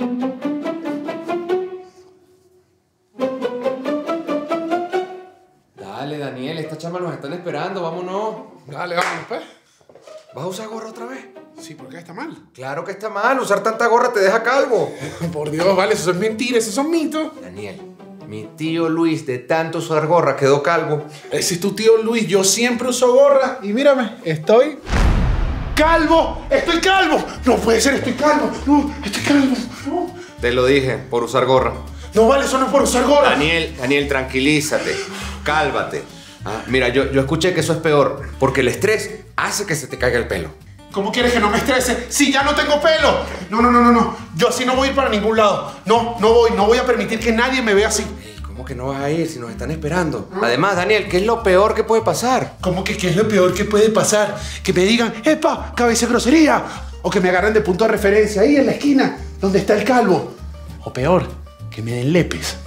Dale, Daniel, esta chamba nos están esperando, vámonos. Dale, vámonos, pues. ¿Vas a usar gorra otra vez? Sí, ¿por qué está mal? Claro que está mal, usar tanta gorra te deja calvo. Por Dios, vale, eso es mentira, esos son mitos. Daniel, mi tío Luis de tanto usar gorra quedó calvo. Ese es tu tío Luis, yo siempre uso gorra. Y mírame, estoy calvo. ¡Estoy calvo! No puede ser, estoy calvo. No, estoy calvo. No, Te lo dije, por usar gorra. no vale, eso no es por usar gorra. Daniel, tranquilízate, cálvate. Ah, mira, yo escuché que eso es peor, porque el estrés hace que se te caiga el pelo. ¿Cómo quieres que no me estrese si ya no tengo pelo? No. Yo así no voy a ir para ningún lado. No voy a permitir que nadie me vea así. Ey, ¿cómo que no vas a ir si nos están esperando? Además, Daniel, ¿qué es lo peor que puede pasar? ¿Cómo que qué es lo peor que puede pasar? Que me digan, ¡epa, cabeza de grosería! O que me agarren de punto de referencia ahí en la esquina, donde está el calvo. O peor, que me den lepes.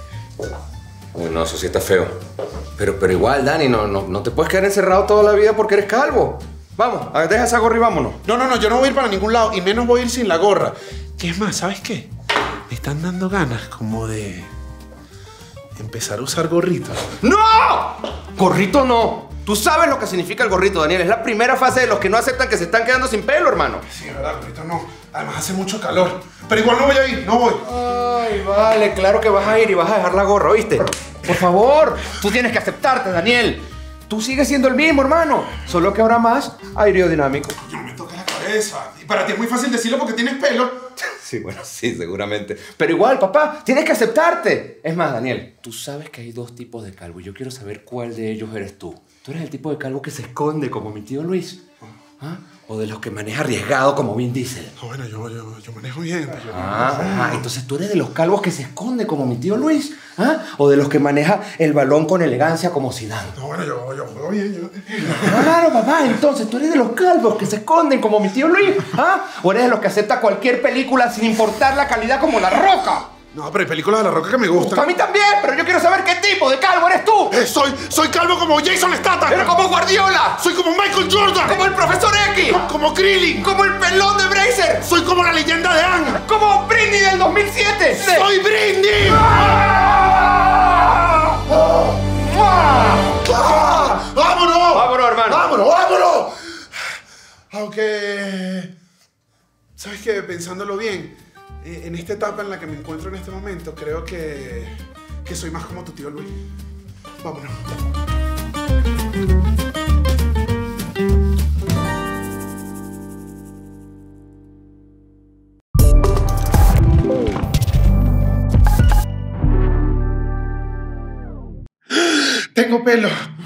Uy, no, eso sí está feo. Pero igual, Dani, no te puedes quedar encerrado toda la vida porque eres calvo. Vamos, deja esa gorra y vámonos. No, yo no voy a ir para ningún lado y menos voy a ir sin la gorra. Y es más, ¿sabes qué? Me están dando ganas como de empezar a usar gorritos. ¡No! Gorrito no. Tú sabes lo que significa el gorrito, Daniel. Es la primera fase de los que no aceptan que se están quedando sin pelo, hermano. Sí, es verdad, gorrito no. Además hace mucho calor. Pero igual no voy a ir, no voy. Ay, vale, claro que vas a ir y vas a dejar la gorra, ¿oíste? Por favor, tú tienes que aceptarte, Daniel. Tú sigues siendo el mismo, hermano. Solo que ahora más aerodinámico. Yo me toca la cabeza. Y para ti es muy fácil decirlo porque tienes pelo. Sí, bueno, sí, seguramente. Pero igual, papá, tienes que aceptarte. Es más, Daniel, tú sabes que hay dos tipos de calvo y yo quiero saber cuál de ellos eres tú. ¿Tú eres el tipo de calvo que se esconde como mi tío Luis? ¿Ah? ¿O de los que maneja arriesgado como Vin Diesel? No, bueno, yo manejo bien. Entonces tú eres de los calvos que se esconde como mi tío Luis. ¿Ah? ¿O de los que maneja el balón con elegancia como Zidane? No, bueno, yo juego bien. Claro, papá, entonces tú eres de los calvos que se esconden como mi tío Luis. ¿Ah? ¿O eres de los que acepta cualquier película sin importar la calidad como La Roca? No, pero hay películas de La Roca que me gustan. A mí también, pero yo quiero saber qué tipo de calvo eres tú. Soy calvo como Jason Statham. Pero como Guardiola. Soy como Michael Jordan. Como el Profesor X. Como Krillin. Como el pelón de Bracer. Soy como la leyenda de Aang. Como Britney del 2007. ¡Soy Britney! ¡Vámonos! Vámonos, hermano. ¡Vámonos! Aunque... ¿Sabes qué? Pensándolo bien, en esta etapa en la que me encuentro en este momento, creo que soy más como tu tío Luis. Vámonos. Tengo pelo.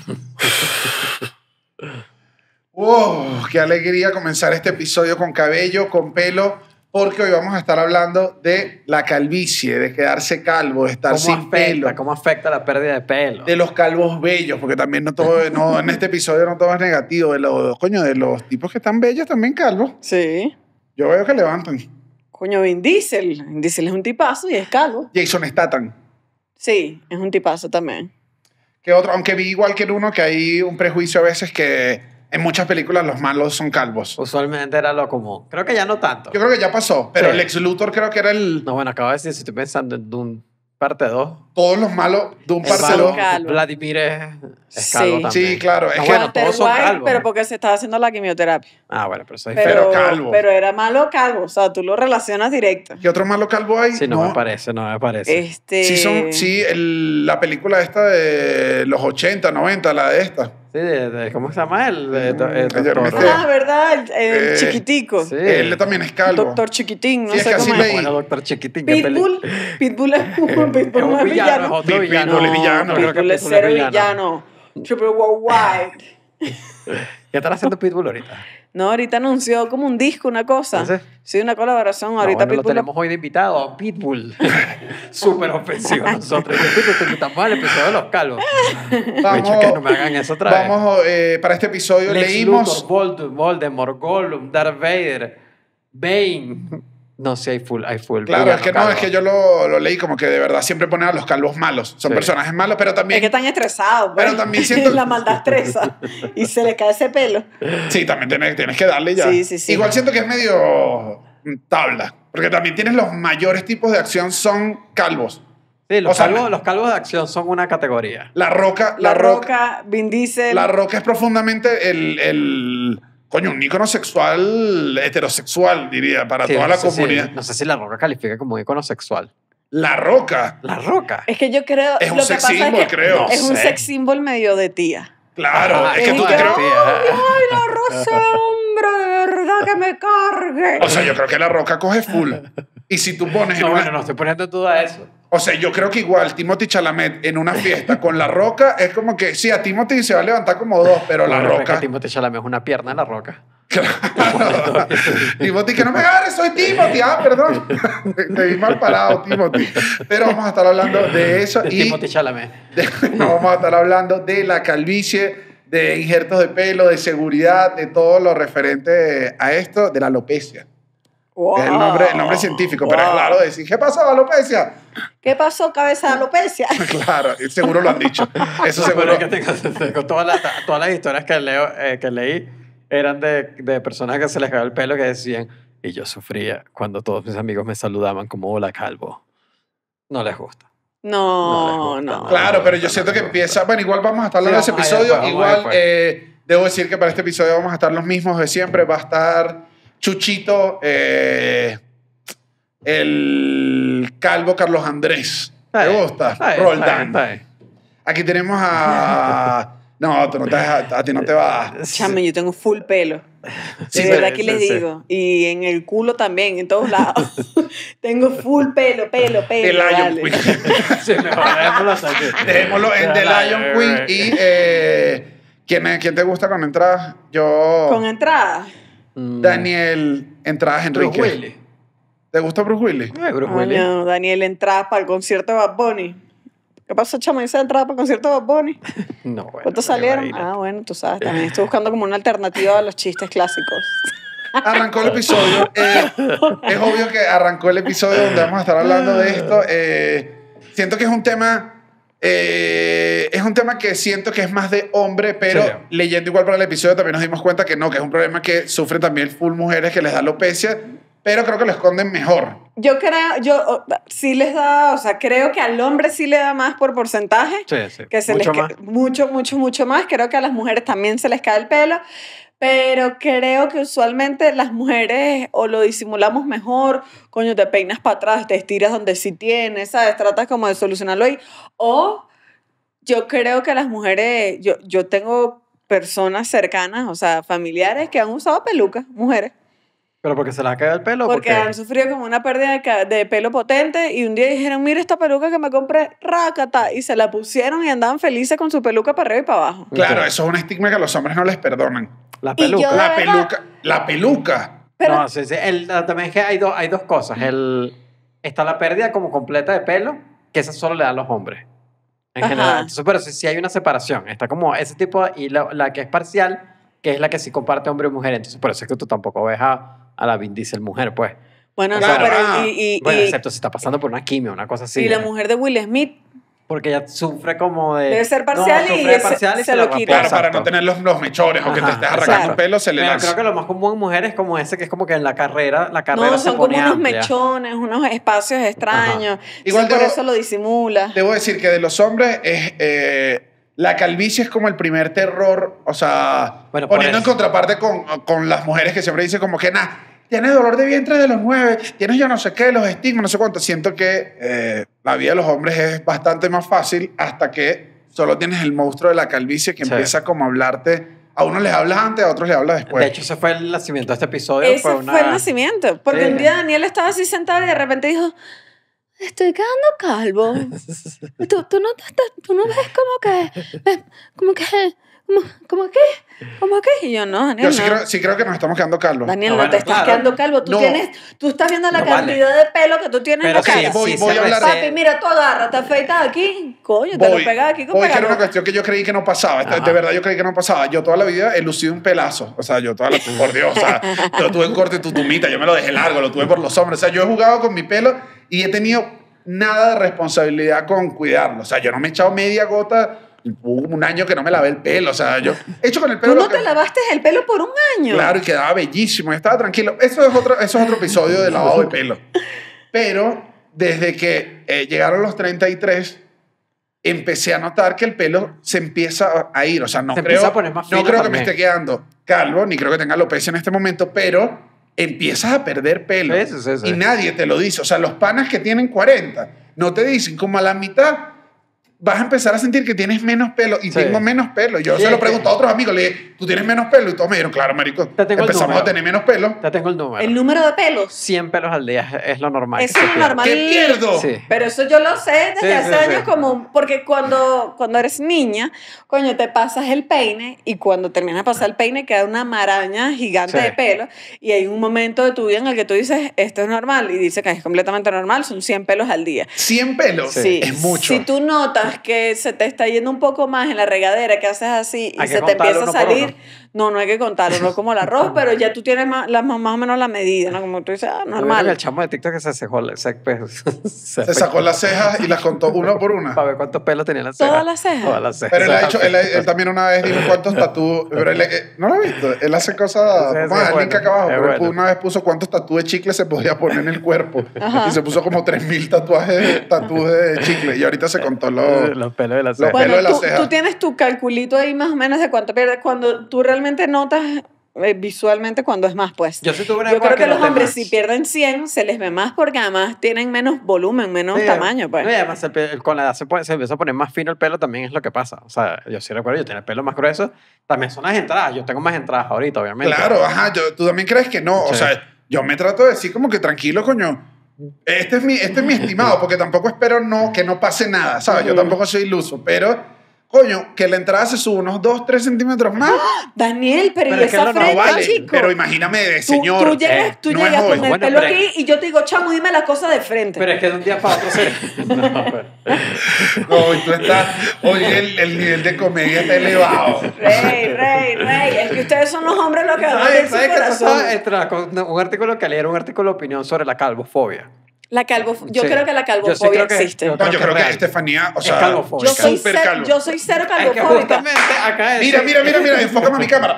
¡Wow! ¡Qué alegría comenzar este episodio con cabello, con pelo! Porque hoy vamos a estar hablando de la calvicie, de quedarse calvo, de estar sin pelo. ¿Cómo afecta la pérdida de pelo? De los calvos bellos, porque también no todo, en este episodio no todo es negativo. De los tipos que están bellos también calvos. Sí. Yo veo que levantan. Coño, Vin Diesel. Vin Diesel es un tipazo y es calvo. Jason Statham. Sí, es un tipazo también. ¿Qué otro? Aunque vi igual que el uno que hay un prejuicio a veces que en muchas películas los malos son calvos. Usualmente era lo común. Creo que ya no tanto. Yo creo que ya pasó, pero Sí. Lex Luthor creo que era el... No, bueno, acabo de decir, si estoy pensando en Dune parte 2. Todos los malos de un El parte malo dos. calvo. Vladimir es Sí. calvo también. Sí, claro. Es No, que bueno, Walter todos son White, calvos. pero porque se estaba haciendo la quimioterapia. Ah, bueno, pero eso es Pero, diferente. calvo. pero era malo calvo. O sea, tú lo relacionas directo. ¿Qué otro malo calvo hay? Sí, no me parece. Sí, la película esta de los 80, 90, la de esta. Sí, ¿cómo se llama él? Ernesto. Ah, ¿verdad? El chiquitico. Sí. Él también es calvo. Doctor Chiquitín, no Sí, es sé que cómo así es. leí. Bueno, Doctor Chiquitín. ¿qué Pitbull. Pitbull es un Pitbull no es es villano. otro villano. Pitbull es villano. Creo que Pitbull es Pitbull cero villano. Triple Worldwide. ¿Qué están haciendo Pitbull ahorita? No, ahorita anunció como un disco, una cosa. ¿Ah, sí? Sí, una colaboración. No, Ahorita bueno, lo Pitbull. tenemos hoy de invitado a Pitbull. Súper ofensivo nosotros. Pitbull, te invitamos al episodio de los calvos. Bicho, que no me hagan eso otra vez. Vamos, para este episodio Lex leímos... Luthor, Voldemort, Gollum, Darth Vader, Bane. No, sí, hay full. Claro, villano es que no, calvo. es que yo lo leí como que de verdad siempre ponen a los calvos malos. Son Sí. personajes malos, pero Es también... que están estresados. pues. Pero también siento- La maldad estresa. Y se le cae ese pelo. Sí, también tienes que darle ya. Sí. Igual siento que es medio tabla. Porque también tienes los mayores tipos de acción son calvos. Sí, O sea, los calvos de acción son una categoría. La Roca, Vin Diesel. La Roca es profundamente coño, un ícono sexual, heterosexual, diría, para toda la comunidad. No sé si La Roca califica como ícono sexual. La Roca. La Roca. Es que yo creo... Es un lo que sex pasa symbol, es que creo. Es un sé. sex symbol medio de tía. Claro, Ajá, es que tú que, creo... ay, la rosa, hombre, de verdad que me cargue. O sea, yo creo que La Roca coge full. Y si tú pones en No, una... bueno, no estoy poniendo en duda eso. O sea, yo creo que igual Timothy Chalamet en una fiesta con La Roca es como que, sí, a Timothy se va a levantar como dos, pero La Bueno, pero es Roca... que Timothée Chalamet es una pierna de La Roca. Claro. Timothy, que no me agarres, soy Timothy. Ah, perdón. Te vi mal parado, Timothy. Pero vamos a estar hablando de eso. De Y Timothée Chalamet. vamos a estar hablando de la calvicie, de injertos de pelo, de seguridad, de todo lo referente a esto, de la alopecia. Wow. Es el nombre científico, pero es raro decir, ¿qué pasó, alopecia? ¿Qué pasó, cabeza de alopecia? Claro, seguro lo han dicho. Eso Seguro seguro. que tengo todas las historias que leí eran de personas que se les cayó el pelo que decían, y yo sufría cuando todos mis amigos me saludaban como hola calvo. No les gusta. No. Claro, pero yo siento que empieza... Bueno, igual vamos a estar hablando de ese vamos episodio. allá, Igual, vamos debo decir que para este episodio vamos a estar los mismos de siempre. Va a estar Chuchito, el calvo Carlos Andrés. ¿Te gusta? Roldán. Está bien. Aquí tenemos a... No, a ti no te va a dar. Chame, yo tengo full pelo. Sí, De verdad que sí, les sí. digo. Y en el culo también, en todos lados. Tengo full pelo. The Lion dale. Queen. Sí, mejor dejémoslo hasta aquí. Dejémoslo en The Lion Queen. Y ¿quién te gusta con entradas? Yo... Con entrada. Daniel Entradas Enrique. Bruce Willis. ¿Te gusta Bruce Willis? Bruce Willis. Coño, Daniel, entrada para el concierto de Bad Bunny. ¿Qué pasó, chamo? ¿Esa entrada para el concierto de Bad Bunny? No, bueno, ¿Cuántos salieron? imagínate. Bueno, tú sabes, también estoy buscando como una alternativa a los chistes clásicos. Arrancó el episodio. Es obvio que arrancó el episodio donde vamos a estar hablando de esto. Siento que es un tema... es un tema que siento que es más de hombre, pero Sí. leyendo igual para el episodio también nos dimos cuenta que no, que es un problema que sufren también full mujeres que les da alopecia, pero creo que lo esconden mejor. Yo creo, sí les da, o sea, creo que al hombre sí le da más por porcentaje. Sí. Que se Mucho les más. mucho más. Creo que a las mujeres también se les cae el pelo, pero creo que usualmente las mujeres o lo disimulamos mejor, coño, te peinas para atrás, te estiras donde sí tienes, ¿sabes? Tratas como de solucionarlo ahí. O yo creo que las mujeres, yo tengo personas cercanas, o sea, familiares que han usado pelucas, mujeres. ¿Pero porque se les ha caído el pelo? Porque han sufrido como una pérdida de pelo potente y un día dijeron, mira esta peluca que me compré, rácata, y se la pusieron y andaban felices con su peluca para arriba y para abajo. Claro, Ok. eso es un estigma que a los hombres no les perdonan. La Y yo peluca. de La verdad- peluca. La peluca. Pero, No, sí. También es que hay dos cosas. Está la pérdida como completa de pelo, que esa solo le dan los hombres. En Ajá. general. Entonces, pero sí hay una separación. Está como ese tipo, y la que es parcial, que es la que sí comparte hombre y mujer. Entonces, por eso es que tú tampoco ves a la Vin Diesel mujer, pues. bueno, Claro, no, pero ah. Bueno, excepto si está pasando por una quimio, una cosa así. y la mujer de Will Smith Porque ella sufre como de... debe ser parcial no, y sufre de parcial y se la lo rapó, quita. Claro, para exacto. no tener los mechones o que te Ajá, estés arrancando exacto. un pelo, se le Pero lanza. creo que lo más común en mujeres es como ese, que es como que en la carrera No, se son como pone unos amplia. mechones, unos espacios extraños. Igual Por debo- eso lo disimula. Debo decir que de los hombres la calvicie es como el primer terror, o sea, Bueno, por poniendo en eso. contraparte con las mujeres que siempre dicen como que, tienes dolor de vientre de los 9, tienes yo no sé qué, los estigmas, no sé cuánto. Siento que la vida de los hombres es bastante más fácil hasta que solo tienes el monstruo de la calvicie que Sí. empieza como a hablarte. A unos les hablas antes, a otros les hablas después. De hecho, ese fue el nacimiento de este episodio. Ese fue el nacimiento. Porque Sí. un día Daniel estaba así sentado y de repente dijo, estoy quedando calvo. ¿Tú no ves como que? Y yo, no, Daniel, Yo no. sí creo que nos estamos quedando calvos. Daniel, No, no, bueno, te estás claro. quedando calvo. Tú estás viendo la No vale. cantidad de pelo que tú tienes en Pero la cara. voy se a hablar- Papi, mira, tú agarras, te afeitas aquí. Coño, te lo pegas aquí con que era una pegador. cuestión que yo creí que no pasaba. Ajá. De verdad, yo creí que no pasaba. Yo toda la vida he lucido un pelazo. O sea, por Dios, o sea, yo tuve un corte de tutumita, yo me lo dejé largo, lo tuve por los hombres. O sea, yo he jugado con mi pelo y he tenido nada de responsabilidad con cuidarlo. O sea, yo no me he echado media gota hubo un año que no me lavé el pelo. O sea, yo he hecho con el pelo ¿Tú lo no que... te lavaste el pelo por un año? Claro, y quedaba bellísimo. Yo estaba tranquilo. Eso es otro episodio de lavado de pelo. Pero desde que llegaron los 33, empecé a notar que el pelo se empieza a ir. O sea, no Se creo, empieza a poner más no fino creo que también. me esté quedando calvo, ni creo que tenga alopecia en este momento, pero empiezas a perder pelo. Sí, sí, sí. Y nadie te lo dice. O sea, los panas que tienen 40 no te dicen, como a la mitad vas a empezar a sentir que tienes menos pelo. Y Sí. tengo menos pelo. Yo Sí, se lo es pregunto a otros amigos, le dije, ¿tú tienes menos pelo? Y todos me dijeron, claro, marico, Te tengo el empezamos número. a tener menos pelo. Ya tengo el número. El número de pelos. 100 pelos al día es lo normal. Eso que se es lo pierde. normal. ¿Qué pierdo? Sí. Pero eso yo lo sé desde Sí, hace sí, años, sí. como porque cuando eres niña, coño, te pasas el peine y cuando terminas de pasar el peine queda una maraña gigante Sí. de pelo y hay un momento de tu vida en el que tú dices, esto es normal y dice que es completamente normal, son 100 pelos al día. 100 pelos Sí. es mucho. Si tú notas que se te está yendo un poco más en la regadera, que haces así y Hay que se te empieza contarlo a uno por salir, no hay que contarlo, no como el arroz, pero ya tú tienes más o menos la medida, ¿no? Como tú dices, Yo creo que normal. el chamo de TikTok que se cejó, Se sacó las cejas y las contó uno por una. para ver cuántos pelos tenía la ceja. ¿Todas las cejas? Todas las cejas. Pero él también una vez dijo cuántos tatúos. Pero ¿no lo has visto? Él hace cosas. Sí, sí, Vamos a dejar el es link bueno, acá abajo. es Pero él bueno. una vez puso cuántos tatúos de chicle se podía poner en el cuerpo. Ajá. Y se puso como 3.000 tatúes de chicle. Y ahorita se contó Los pelos de la ceja. Los pelo de la Bueno, ceja. tú tienes tu calculito ahí más o menos de cuánto pierdes cuando tú realmente notas visualmente cuando es más, pues. Yo sí tuve una Yo época creo que los noté hombres más. si pierden 100 se les ve más porque además tienen menos volumen, menos Sí, tamaño, pues. no, y además con la edad se empieza a poner más fino el pelo, también es lo que pasa. O sea, yo sí recuerdo, yo tenía el pelo más grueso, también son las entradas, yo tengo más entradas ahorita, obviamente. Claro, ajá. Tú también crees que no. O Sí. sea, yo me trato de decir como que tranquilo, coño. Este es mi estimado, porque tampoco espero que no pase nada, ¿sabes? Yo tampoco soy iluso, pero, coño, que la entrada se suba unos 2-3 centímetros más. Daniel, pero, Pero ¿y es que esa no frente, vale, chico? pero imagíname de Tú- señor. Tú llegas, tú no llegas es hoy. con el Bueno, pelo pero aquí y yo te digo, chamo, dime la cosa de frente. Pero es que de un día para otro se... No, pero- No, y tú estás, hoy el nivel de comedia está elevado. Rey. Es que ustedes son los hombres los que van a abrir su ¿Sabes qué corazón. pasaba? Un artículo que leí, un artículo de opinión sobre la calvofobia. La yo Sí. creo que la Yo sí calvofobia creo que- existe. yo No, yo creo que real. Estefanía, o Es sea, calvofóbica. súper calvo. Yo soy cero Es que calvofóbica. justamente acá es... Mira, enfócame a mi cámara.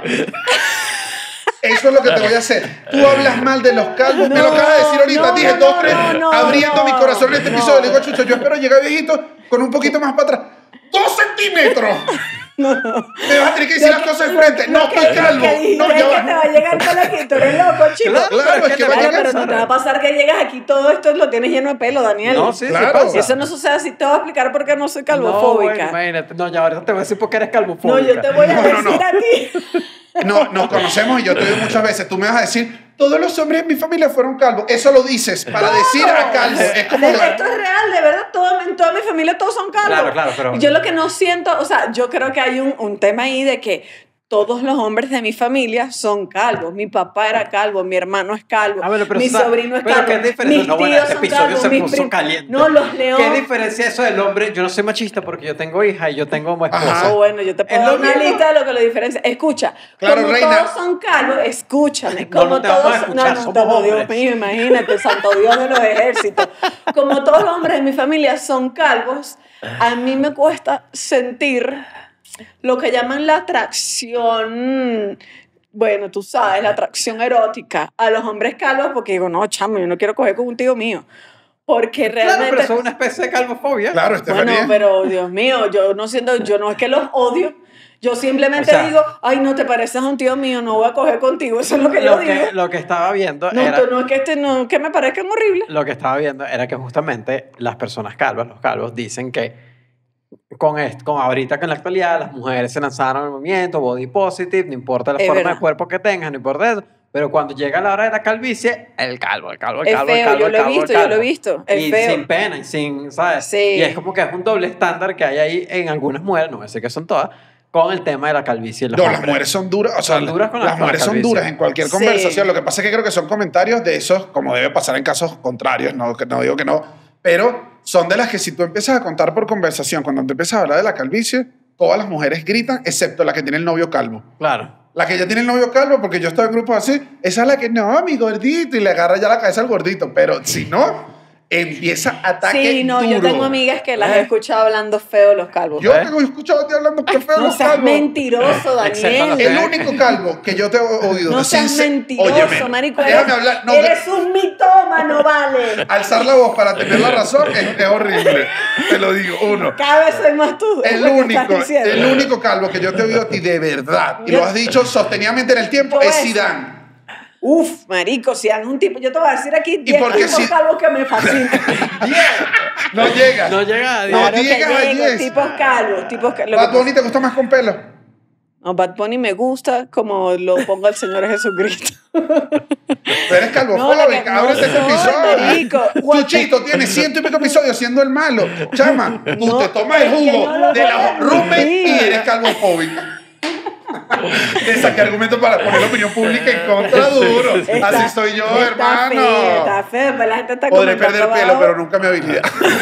Eso es lo que te voy a hacer. Tú hablas mal de los calvos, me lo acabas de decir ahorita. Dije no, 2, 3, no, abriendo mi corazón en este no. episodio. Le digo, Chucho, yo espero llegar viejito con un poquito más para atrás. 2 centímetros. Me vas a tener que decir las cosas de frente. No estoy calvo. Que dijiste No, ya que te va va. a llegar pelo aquí, tú eres loco, chico. Claro, es que va a Claro, llegar. pero no te va a pasar que llegas aquí, todo esto lo tienes lleno de pelo, Daniel. No, sí, Claro. sí pasa. Y eso no sucede así, te voy a explicar por qué no soy No, calvofóbica. bueno, imagínate. No, ya ahorita te voy a decir por qué eres No, calvofóbica. yo te voy a No, decir no. a ti. No, nos conocemos y yo te digo muchas veces. Tú me vas a decir, todos los hombres en mi familia fueron calvos. Eso lo dices para decir a calvo. Es como... Esto es real, de verdad, en toda mi familia todos son calvos. Claro, pero... Y yo lo que no siento, o sea, yo creo que hay un tema ahí de que todos los hombres de mi familia son calvos. Mi papá era calvo, mi hermano es calvo, Ah, bueno, pero mi eso está- sobrino es pero calvo, ¿qué diferencia? mis No, bueno, tíos este son episodio calvos, se mis puso prim- caliente. No, los leones. ¿Qué diferencia eso del hombre? Yo no soy machista porque yo tengo hija y yo tengo esposa. Ajá. Oh, bueno, yo te puedo Es dar lo una mismo. lista de lo que lo diferencia. Escucha, Claro, como reina. todos son calvos, escúchame, No, como no te vamos a todos, escuchar, no, somos no, Dios hombres. mío, imagínate, santo Dios de los ejércitos. Como todos los hombres de mi familia son calvos, a mí me cuesta sentir lo que llaman la atracción, bueno, tú sabes, la atracción erótica a los hombres calvos, porque digo, no, chamo, yo no quiero coger con un tío mío. Porque Claro, realmente... pero eso es una especie de calvofobia. Claro, Estefanía. Bueno, pero Dios mío, yo no es que los odio. Yo simplemente O sea, digo, ay, no te pareces a un tío mío, no voy a coger contigo. Eso es lo que yo digo. Lo que estaba viendo No, era... no es que que me parezcan horribles. Lo que estaba viendo era que justamente las personas calvas, los calvos, dicen que con ahorita que en la actualidad las mujeres se lanzaron al movimiento, body positive, no importa la Es forma verdad. de cuerpo que tengas, no importa eso, pero cuando llega la hora de la calvicie, el calvo. Es feo, yo lo he visto, es y feo. sin pena, y sin, ¿sabes? Sí. Y es como que es un doble estándar que hay ahí en algunas mujeres, no voy a decir que son todas, con el tema de la calvicie. en los No, las hombres. mujeres son duras, o sea, Son duras con la- las con la mujeres son calvicie. duras en cualquier Sí. conversación. Lo que pasa es que creo que son comentarios de esos, como debe pasar en casos contrarios, no digo que no, pero son de las que si tú empiezas a contar por conversación, cuando te empiezas a hablar de la calvicie, todas las mujeres gritan, excepto la que tiene el novio calvo. Claro. La que ya tiene el novio calvo, porque yo estaba en grupos así, esa es la que, no, mi gordito, y le agarra ya la cabeza al gordito, pero si no, empieza ataque Sí, no, duro. yo tengo amigas que las he escuchado hablando feo los calvos. Yo te he escuchado a ti hablando que feo No los seas calvos. mentiroso, Excepto los Daniel. El único calvo que yo te he oído No decir... seas mentiroso, Óyeme, marico. déjame hablar. No, Eres un mitómano, vale. alzar la voz para tener la razón es horrible. Te lo digo, uno. Cada vez soy más tú. es El lo que estás diciendo. único calvo que yo te he oído a ti de verdad, y Yo- lo has dicho sostenidamente en el tiempo, Yo es es- Zidane. Uf, marico, si hay un tipo, yo te voy a decir aquí 10 porque tipos si- calvos que me fascinan. No llega. No llega a No, 10. Claro que llegas a llego, 10. tipos calvos, tipos calvos. Bad Bunny te gusta más con pelo. No, Bad Bunny me gusta como lo ponga el Señor Jesucristo. Tú eres No, calvofóbica, lo que- ábrete este no, episodio. marico. Chuchito tiene 100 y pico episodios siendo el malo. Chama, tú No, te tomas el es que jugo no lo de voy la a roommate y admitir. eres calvofóbica. Te saqué argumentos para poner la opinión pública en contra duro. Así soy yo, hermano. Está feo, pero la gente está Podré comentando perder pelo, abajo. pero nunca mi habilidad.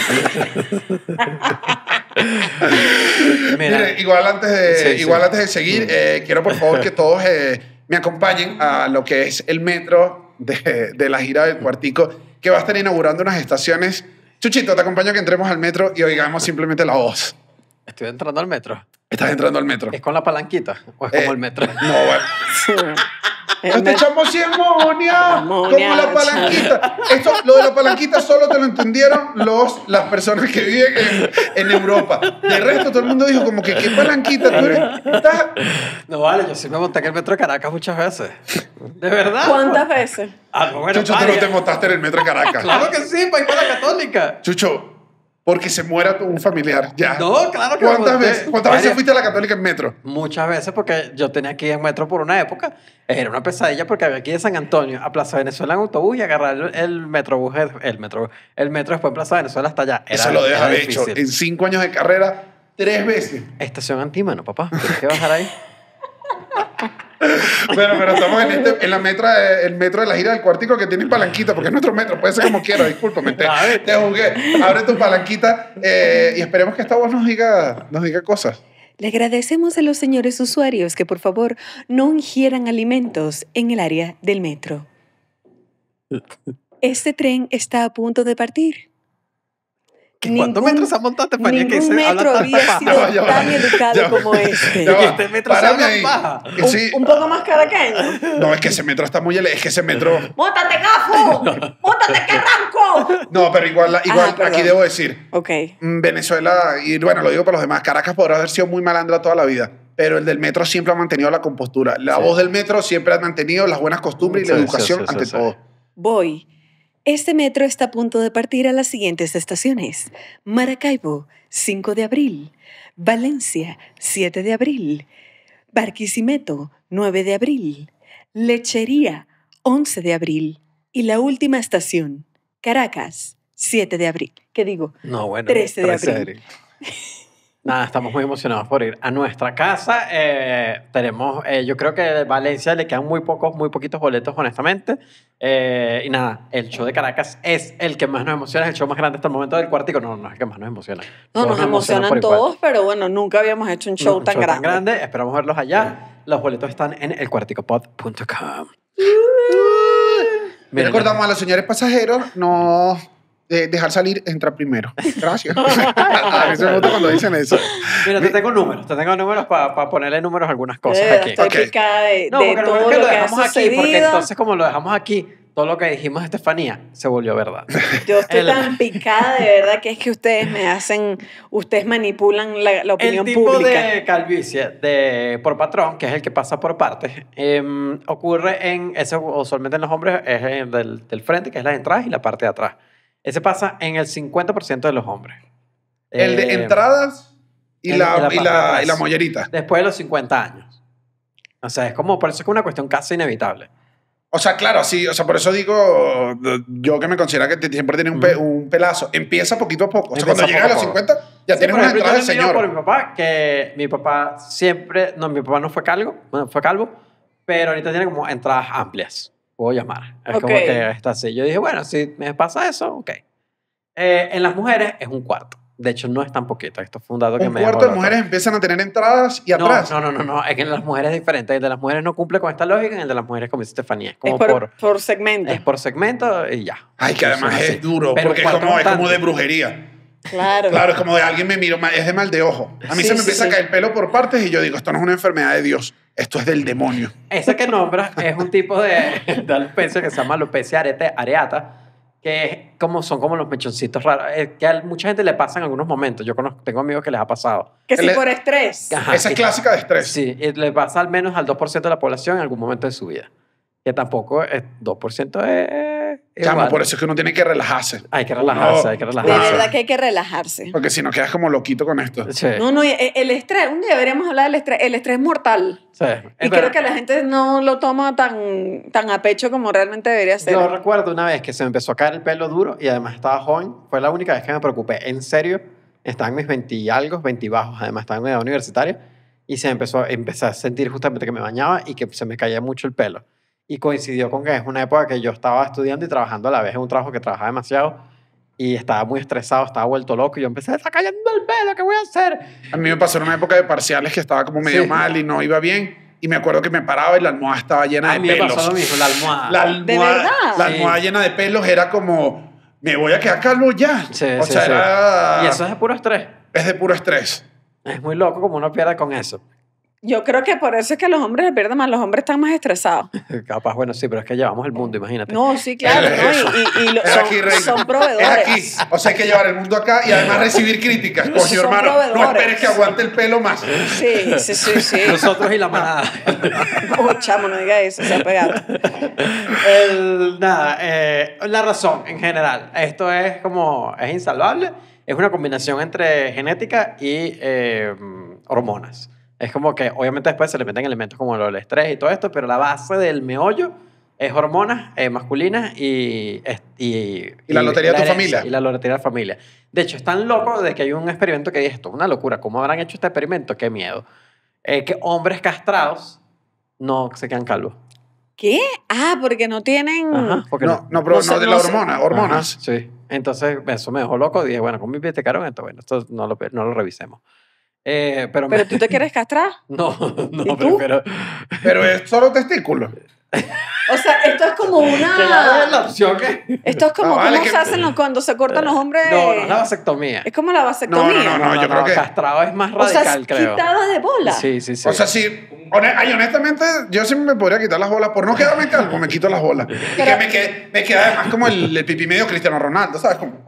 Mira, Mire, igual antes de, Sí, sí. igual antes de seguir, quiero por favor que todos me acompañen a lo que es el metro de la gira del Cuartico, que va a estar inaugurando unas estaciones. Chuchito, te acompaño a que entremos al metro y oigamos simplemente la voz. estoy entrando al metro. Estás entrando al metro. ¿Es con la palanquita o es como el metro? No, bueno. El Este chamo sí es monia, Monia, como la palanquita. Esto, lo de la palanquita solo te lo entendieron las personas que viven en Europa. De resto, todo el mundo dijo como que, ¿qué palanquita? Tú eres, estás- No vale, yo sí me monté en el metro de Caracas muchas veces. ¿De verdad? ¿Cuántas veces? Ah, no, bueno, Chucho, tú no varias. te montaste en el metro de Caracas. Claro que sí, para ir para la Católica. Chucho, porque se muera un familiar, ya. No, claro que me ¿Cuántas monté. veces Varias. fuiste a la Católica en metro? Muchas veces porque yo tenía que ir en metro por una época. Era una pesadilla porque había que ir de San Antonio a Plaza Venezuela en autobús y agarrar el metrobús, el metro después en Plaza Venezuela hasta allá. Eso lo debes era haber hecho difícil. en 5 años de carrera 3 veces. Estación Antímano, papá. Tienes que bajar ahí. Bueno, pero estamos en la el metro de la gira del Cuartico que tiene palanquita, porque es nuestro metro, puede ser como quiera, discúlpame, te jugué. Abre tu palanquita y esperemos que esta voz nos diga cosas. Le agradecemos a los señores usuarios que por favor no ingieran alimentos en el área del metro. Este tren está a punto de partir. ¿Cuántos metros ha montado Estefanía que Ningún se habla metro tanta había paja? sido Ya va, tan ya educado va, como este. ya va. Que este metro se Párame habla ahí. paja. Sí. Un poco más caraqueño. No, es que ese metro está muy... Es que ese metro... ¡Móntate, gafo! ¡Móntate, que arranco! No, pero igual perdón. aquí debo decir, Ok. Venezuela, y bueno, lo digo para los demás, Caracas podrá haber sido muy malandra toda la vida, pero el del metro siempre ha mantenido la compostura. La voz del metro siempre ha mantenido las buenas costumbres y la Sí, educación sí, sí, ante sí. todo. Voy. Este metro está a punto de partir a las siguientes estaciones. Maracaibo, 5 de abril. Valencia, 7 de abril. Barquisimeto, 9 de abril. Lechería, 11 de abril. Y la última estación, Caracas, 7 de abril. ¿Qué digo? No, bueno. 13 de abril. Nada, estamos muy emocionados por ir a nuestra casa. Tenemos, yo creo que a Valencia le quedan muy poquitos boletos, honestamente. Y nada, el show de Caracas es el que más nos emociona, es el show más grande hasta el momento del Cuartico. No, no es el que más nos emociona. No, Todos nos emocionan por igual. todos, pero bueno, nunca habíamos hecho un show Un tan grande. Esperamos verlos allá. Los boletos están en elcuarticopod.com. Le recordamos a los señores pasajeros no dejar salir, entrar primero. Gracias. A veces me gusta cuando dicen eso. Mira, te tengo números para ponerle números a algunas cosas aquí. Estoy Ok. picada de No, porque todo no es que lo lo que ha dejamos aquí, porque sucedido. entonces como lo dejamos aquí, todo lo que dijimos de Estefanía se volvió verdad. Yo estoy El- tan picada de verdad que es que ustedes manipulan la El opinión tipo pública. de calvicie por patrón, que es el que pasa por partes, ocurre eso usualmente en los hombres, es del frente, que es las entradas, y la parte de atrás. Ese pasa en el 50% de los hombres. El de entradas y en la, la parte y de la, atrás. y la mollerita. Después de los 50 años. O sea, es como, por eso es que es una cuestión casi inevitable. O sea, claro, sí, o sea, por eso digo, yo que me considero que siempre tiene un pelazo, empieza poquito a poco. O sea, Empieza cuando llegas a los poco a poco. 50, ya Sí, tienes por una ejemplo, entrada del yo le digo señor. por mi papá, que mi papá siempre, no, mi papá no fue calvo, bueno, fue calvo, pero ahorita tiene como entradas amplias, puedo llamar. Es como Ok. que está así. Yo dije, bueno, si me pasa eso, ok. En las mujeres es un cuarto. De hecho, no es tan poquito. Esto fue un dato que Un me cuarto dejó de loco. mujeres empiezan a tener entradas y No, atrás. no. Es que en las mujeres es diferente. El de las mujeres no cumple con esta lógica, en el de las mujeres, como dice Estefanía, es como Es por segmento. es por segmento y ya. Ay, que además Funciona es así. duro, Pero porque es cuarto como tanto. de brujería. Claro. Claro, es como de alguien me miro, es de mal de ojo. A mí Sí, se me sí, empieza a sí. caer el pelo por partes y yo digo, esto no es una enfermedad de Dios, esto es del demonio. Ese que nombras es un tipo de alopecia que se llama alopecia areata, que es son como los mechoncitos raros, que a mucha gente le pasa en algunos momentos. Yo tengo amigos que les ha pasado. Que si Le- por estrés. Ajá, Esa es clásica de estrés. Sí, y le pasa al menos al 2% de la población en algún momento de su vida. Que tampoco es 2% es Chamo, igual. por eso es que uno tiene que relajarse. Hay que relajarse, Uno- hay que De relajarse. verdad que hay que relajarse. Porque si no quedas como loquito con esto. Sí, No, no, el estrés, un día deberíamos hablar del estrés. El estrés es mortal. sí. Y creo que la gente no lo toma tan a pecho como realmente debería ser. Yo recuerdo una vez que se me empezó a caer el pelo duro y además estaba joven. Fue la única vez que me preocupé. En serio, estaba en mis 20 y algo, 20 y bajos. Además, estaba en mi edad universitaria. Y empecé a sentir justamente que me bañaba y que se me caía mucho el pelo. Y coincidió con que es una época que yo estaba estudiando y trabajando a la vez en un trabajo que trabajaba demasiado. Y estaba muy estresado, estaba vuelto loco. Y yo empecé, está cayendo el pelo, ¿qué voy a hacer? A mí me pasó en una época de parciales que estaba como medio Sí. mal y no iba bien. Y me acuerdo que me paraba y la almohada estaba llena A de mí me pelos. pasó lo mismo, la almohada. La ¿De almohada, verdad? la Sí. almohada llena de pelos era como, me voy a quedar calvo ya. Sí, o sí, sea, sí. era... Y eso es de puro estrés. Es de puro estrés. Es muy loco como uno pierde con eso. Yo creo que por eso es que los hombres le pierden más. Los hombres están más estresados. Capaz, bueno, sí, pero es que llevamos el mundo, imagínate. No, sí, claro. Es ¿no? eso. Es aquí, reina. son Es proveedores. aquí. O sea, hay que llevar el mundo acá y además recibir críticas. Coño, Son hermano, no proveedores. esperes que aguante el pelo más. Sí, sí, sí, sí. Nosotros y la manada. No, chamo, no diga eso, se ha pegado. La razón en general. Esto es insalvable. Es una combinación entre genética y hormonas. Es como que obviamente después se le meten elementos como el estrés y todo esto, pero la base del meollo es hormonas masculinas y la lotería de tu herencia, familia. Y la lotería de la familia. De hecho, es tan loco de que hay un experimento que dice esto, es una locura. ¿Cómo habrán hecho este experimento? Qué miedo. Que hombres castrados no se quedan calvos. ¿Qué? Ah, porque no tienen... Ajá, porque No, pero No sé, no de no la sé. hormona, hormonas. Ajá, sí. Entonces, eso me dejó loco. Dije, bueno, ¿cómo me investigaron esto? Bueno, esto no lo revisemos. Pero ¿Pero tú te quieres castrar? No, ¿Y no, tú? pero... Pero es solo testículos. O sea, esto es como Que ya es la una... opción que... Esto es como Ah, vale, cómo que- se hacen cuando se cortan los hombres. No, no es la vasectomía. Es como la vasectomía. No, yo creo que- Castrado es más O sea, radical, es creo. quitada de bola. Sí, sí, sí. O sea, sí. Honestamente, yo sí me podría quitar las bolas. Por no quedarme calvo, me quito las bolas. Y Pero- que me queda además como el pipí medio Cristiano Ronaldo, ¿sabes? Como...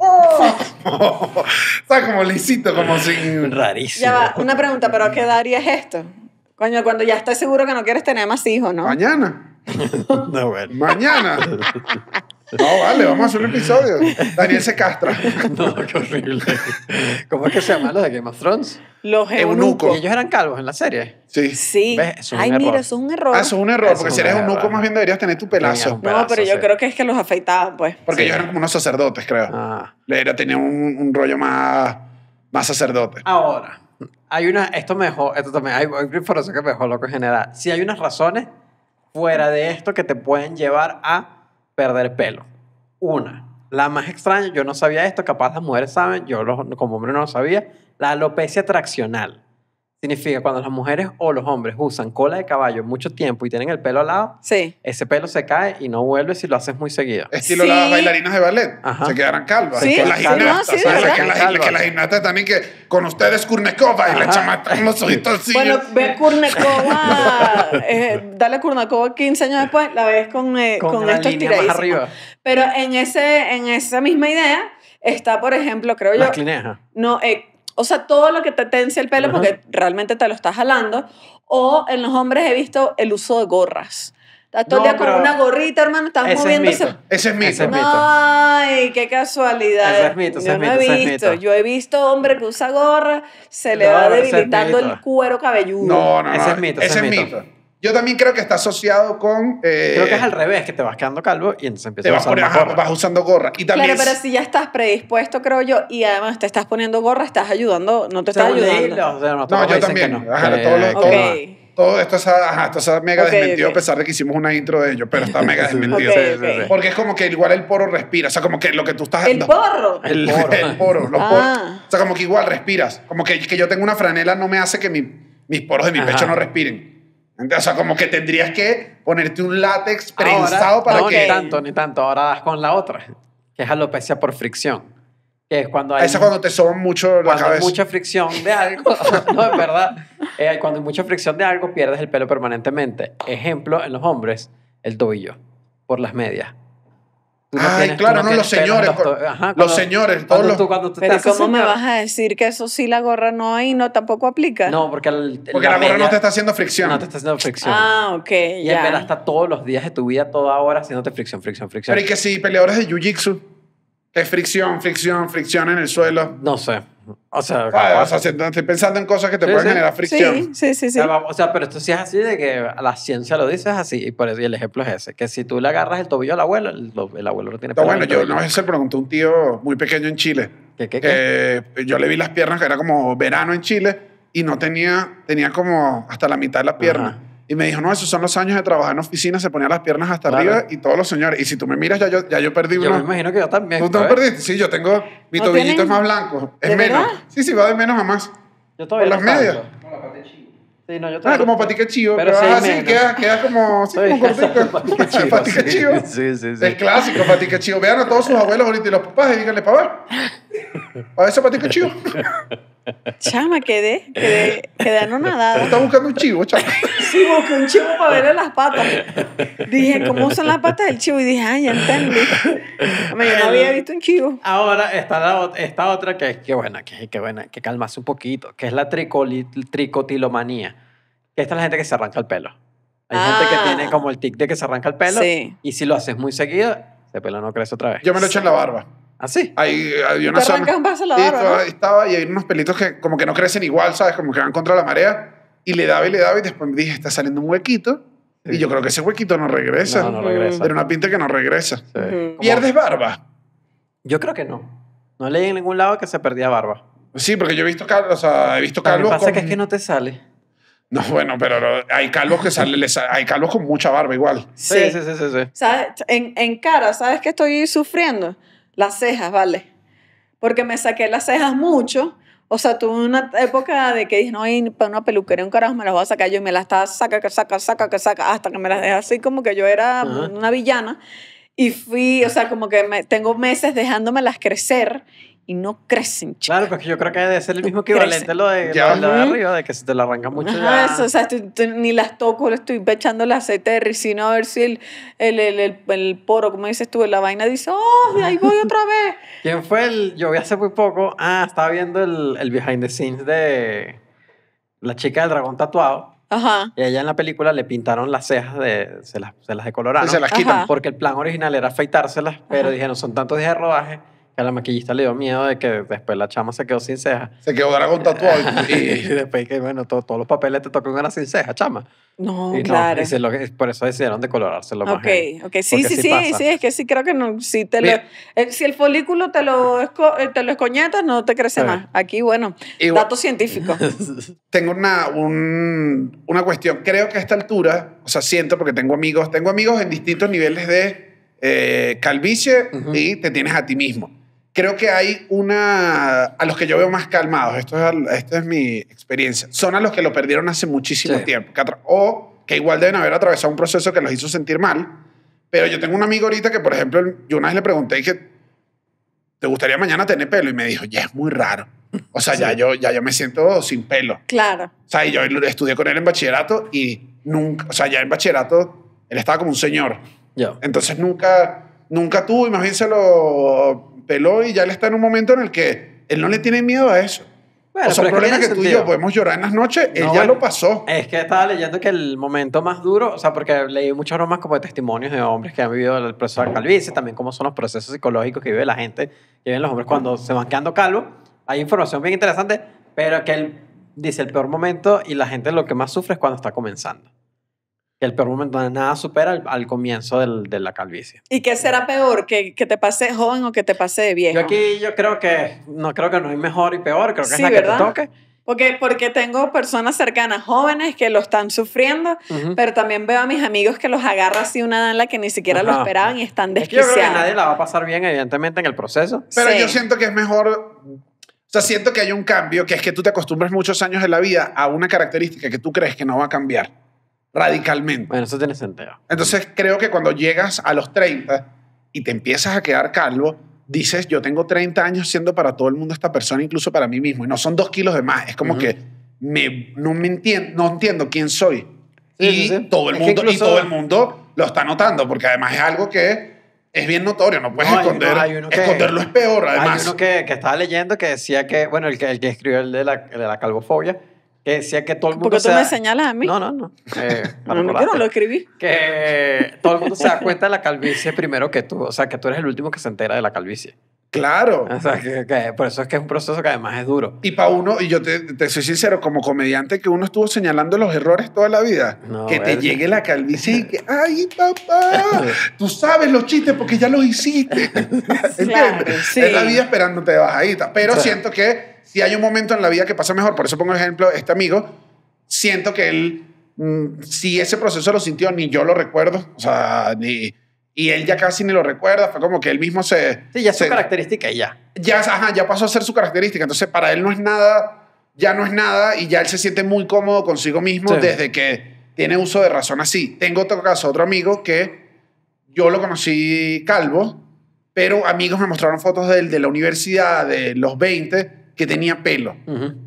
¿Sabes? Como lisito, como sin... Rarísimo. Ya va, una pregunta, ¿pero a qué edad harías esto? Coño, cuando ya estás seguro que no quieres tener más hijos, ¿no? Mañana. No, bueno. Mañana. No, vale, vamos a hacer un episodio. Daniel se castra. No, qué horrible. ¿Cómo es que se llaman los de Game of Thrones? Los Eunuco. Y ellos eran calvos en la serie. Sí. Sí. ¿Ves? Eso es Ay, un mira, error. eso es un error. Ah, eso es un error, Eso porque es si un eres error. eunuco más bien deberías tener tu pelazo. Tenías un pedazo, No, pero yo sí. creo que es que los afeitaban, pues. Porque Sí. ellos eran como unos sacerdotes, creo. Ah. Tenía un rollo más sacerdote. Ahora, esto también, hay información que me dejó loco en general. Si hay unas razones fuera de esto que te pueden llevar a perder pelo. Una, la más extraña, yo no sabía esto, capaz las mujeres saben, como hombre no lo sabía, la alopecia traccional. Significa cuando las mujeres o los hombres usan cola de caballo mucho tiempo y tienen el pelo al lado, Sí. ese pelo se cae y no vuelve si lo haces muy seguido. Estilo Sí. las bailarinas de ballet. Ajá. Se quedarán calvas. Sí, O las sí, gimnastas. no, sí, de ¿sabes? verdad. Que las gimnastas también que con ustedes Kurnekova y la Ajá. chamata con los ojitos así. Bueno, ve Kurnekova, dale Kurnekova 15 años después, la ves con la estos línea más tiradísimos. arriba. Pero en esa misma idea está, por ejemplo, creo yo, Las clinejas. no, o sea, todo lo que te tense el pelo Ajá. porque realmente te lo estás jalando. O en los hombres he visto el uso de gorras. Estás todo el No, día con pero una gorrita, hermano, estás ese es moviéndose. mito. Ese es mito. Ese es mito. Ay, qué casualidad. Ese es mito, ese Yo es no he mito, ese es visto. mito. Yo he visto hombre que usa gorra, se le No, va ese es debilitando mito. el cuero cabelludo. No. Ese es mito, Ese es mito. Yo también creo que está asociado con... Creo que es al revés, que te vas quedando calvo y entonces te empiezas a vas, usar poniendo, más ajá, gorra. vas usando gorra. Y también Claro, pero si ya estás predispuesto, creo yo, y además te estás poniendo gorra, estás ayudando, no te estás Según leí, ayudando. o sea, no, No, todos yo dicen también. que no. Ajá, Que- todos los- que todos- no. Ok. Todo esto está mega Ok, desmentido ok. a pesar de que hicimos una intro de ello, pero está mega desmentido. Ok, Sí, sí, ok. sí. Porque es como que igual el poro respira, o sea, como que lo que tú estás... El porro. El poro. el poro, los Ah. poros. O sea, como que igual respiras. Como que yo tengo una franela no me hace que mis poros de mi Ajá. pecho no respiren. O sea, como que tendrías que ponerte un látex Ahora, prensado para no, que... ni tanto. Ahora das con la otra, que es alopecia por fricción. Que es cuando hay, Esa es cuando te soban mucho la cuando hay cabeza. mucha fricción de algo. No, es verdad. Cuando hay mucha fricción de algo, pierdes el pelo permanentemente. Ejemplo, en los hombres, el tobillo, por las medias. Tú Ay, tú claro, no, tienes los pelos en señores, Ajá, los señores, todos los... Cuando tú te Pero haces ¿cómo me señor- vas a decir que eso sí la gorra no hay? No, tampoco aplica. No, porque, Porque la gorra no te está haciendo fricción. No te está haciendo fricción. Ah, ok, Y en verdad ya. está todos los días de tu vida, toda hora, haciéndote fricción. Pero y que si peleadores de jiu-jitsu, que es fricción en el suelo. No sé. O sea, O capaz. sea, estoy pensando en cosas que te Sí, pueden sí. generar fricción. Sí. O sea, pero esto sí es así de que la ciencia lo dice, es así. Y por eso y el ejemplo es ese. Que si tú le agarras el tobillo al abuelo, el abuelo lo tiene Está pelado bueno, en el yo tobillo. una vez se lo pregunté a un tío muy pequeño en Chile. ¿Qué? Que yo le vi las piernas, que era como verano en Chile, y no tenía como hasta la mitad de las piernas. Ajá. Y me dijo, no, esos son los años de trabajar en oficina, se ponía las piernas hasta Claro. arriba y todos los señores. Y si tú me miras, ya yo perdí Yo me uno. imagino que yo también. ¿Tú no ¿sabes? perdiste? Sí, yo tengo, mi ¿No tobillito tienen? es más blanco. Es ¿De menos. verdad? Sí, va de menos a más. Yo todavía Por no las medias. tanto. Sí, no, yo Ah, todavía como no- patica chivo, Pero pero sí, así, menos. queda como, sí, Soy- como cortico. Patica chivo, Patica sí. chivo. Sí. Es clásico, patica chivo. Vean a todos sus abuelos ahorita y los papás y díganle, para ver. Para eso patica chivo. Chama, quedé anonadada. Está buscando un chivo, chamo. Sí, busqué un chivo para verle las patas. Dije, ¿cómo son las patas del chivo? Y dije, ya entendí. Hombre, yo no había visto un chivo. Ahora está esta otra que es buena, que calmase un poquito, que es la tricotilomanía. Que esta es la gente que se arranca el pelo. Hay gente que tiene como el tic de que se arranca el pelo. Sí. Y si lo haces muy seguido, ese pelo no crece otra vez. Yo me lo echo en la barba. ¿Así? Hay una Te zona. arrancas un pedazo de la y barba, ¿no? ahí estaba, y hay unos pelitos que como que no crecen igual, ¿sabes? Como que van contra la marea. Y le daba y después me dije, está saliendo un huequito. Sí. Y yo creo que ese huequito no regresa. No regresa. Pero una pinta que no regresa. Sí. Ujú. Como- ¿Pierdes barba? Yo creo que no. No leí en ningún lado que se perdía barba. Sí, porque yo he visto calvos, o sea, he visto Lo que calvos pasa con... que es que no te sale. No, bueno, pero hay calvos que hay calvos con mucha barba igual. Sí. Sí. ¿Sabes? En cara, ¿sabes qué estoy sufriendo? Las cejas, ¿vale? Porque me saqué las cejas mucho. O sea, tuve una época de que dije, no, y para una peluquería, un carajo, me las voy a sacar. Yo y me las estaba saca, hasta que me las dejé así como que yo era Ajá. una villana. Y fui, o sea, como que tengo meses dejándomelas crecer y no crecen, chicos. Claro, porque yo creo que debe ser el mismo Crece. equivalente lo de, Ya. lo de arriba, de que se te lo arranca mucho Ajá, ya. eso, o sea, ni las toco, le estoy echando el aceite de ricino a ver si el poro, como dices tú, la vaina dice, oh, ahí voy otra vez. ¿Quién fue el...? Yo vi hace muy poco... estaba viendo el behind the scenes de la chica del dragón tatuado. Ajá. Y a ella en la película le pintaron las cejas, se las decoloraron. Se las Ajá. quitan. Porque el plan original era afeitárselas, pero Ajá. dijeron, son tantos días de rodaje que a la maquillista le dio miedo de que después la chama se quedó sin cejas. Se quedó dragón tatuado. Y después que, bueno, todos los papeles te tocan una sin cejas, chama. No, Y claro. por eso decidieron decolorárselo más. Ok, heavy. ok. Sí, Porque sí, pasa. es que sí creo que no. Si, Mira. si el folículo te lo escoñetas, no te crece Sí. más. Aquí, bueno, Igual- datos científicos. Tengo una cuestión. Creo que a esta altura, o sea, siento porque tengo amigos en distintos niveles de calvicie Ujú. y te tienes a ti mismo. Creo que hay a los que yo veo más calmados, esta es mi experiencia, son a los que lo perdieron hace muchísimo Sí. tiempo, o que igual deben haber atravesado un proceso que los hizo sentir mal. Pero yo tengo un amigo ahorita que, por ejemplo, yo una vez le pregunté que ¿te gustaría mañana tener pelo? Y me dijo, ya es muy raro. O sea, ya yo me siento sin pelo. Claro. O sea, y yo estudié con él en bachillerato y nunca, o sea, ya en bachillerato él estaba como un señor. Yo. Entonces nunca tuvo y más bien se lo peló y ya él está en un momento en el que él no le tiene miedo a eso. Bueno, o sea, un pero es problema que tiene tú y sentido. yo podemos llorar en las noches, él No, ya bueno. lo pasó. Es que estaba leyendo que el momento más duro, o sea, porque leí muchas bromas como de testimonios de hombres que han vivido el proceso de calvicie, también cómo son los procesos psicológicos que vive la gente, que viven los hombres cuando se van quedando calvos. Hay información bien interesante, pero que él dice el peor momento y la gente lo que más sufre es cuando está comenzando. Que el peor momento nada supera al comienzo de la calvicie. ¿Y qué será peor? ¿Que te pase joven o que te pase de viejo? Yo creo que no hay mejor y peor, creo que Sí, es la que ¿verdad? te toque. Porque tengo personas cercanas, jóvenes, que lo están sufriendo, pero también veo a mis amigos que los agarra así una edad en la que ni siquiera lo esperaban y están Es que yo creo que desquiciados. nadie la va a pasar bien, evidentemente, en el proceso. Pero Sí. yo siento que es mejor, o sea, siento que hay un cambio, que es que tú te acostumbras muchos años de la vida a una característica que tú crees que no va a cambiar radicalmente. Bueno, eso tiene sentido. Entonces creo que cuando llegas a los 30 y te empiezas a quedar calvo, dices, yo tengo 30 años siendo para todo el mundo esta persona, incluso para mí mismo, y no son 2 kilos de más, es como que no entiendo quién soy. Sí, y, sí, sí. Todo el Es que mundo, y incluso- todo el mundo lo está notando, porque además es algo que es bien notorio, no puedes No, hay esconder. uno- hay uno que- Esconderlo es peor, además. Hay uno que estaba leyendo que decía que, bueno, el que escribió el de la calvofobia, que decía que todo el mundo Porque tú se me da- señalas a mí. No. No, para yo no acordarte. lo escribí. Que todo el mundo se da cuenta de la calvicie primero que tú. O sea, que tú eres el último que se entera de la calvicie. Claro. O sea, que por eso es que es un proceso que además es duro. Y para uno, y yo te soy sincero, como comediante, que uno estuvo señalando los errores toda la vida. No, que te bueno. llegue la calvicie y que, ¡ay, papá! Tú sabes los chistes porque ya los hiciste. ¿Entiendes? Claro, sí. Es la vida esperándote de bajadita. Pero Sí. siento que si hay un momento en la vida que pasa mejor, por eso pongo el ejemplo, este amigo, siento que él, si ese proceso lo sintió, ni yo lo recuerdo, o sea, y él ya casi ni lo recuerda, fue como que él mismo se... Sí, ya es su se- característica y ya. ya pasó a ser su característica. Entonces, para él no es nada, ya no es nada y ya él se siente muy cómodo consigo mismo Sí. desde que tiene uso de razón así. Tengo otro caso, otro amigo que yo lo conocí calvo, pero amigos me mostraron fotos de él de la universidad, de los 20, que tenía pelo.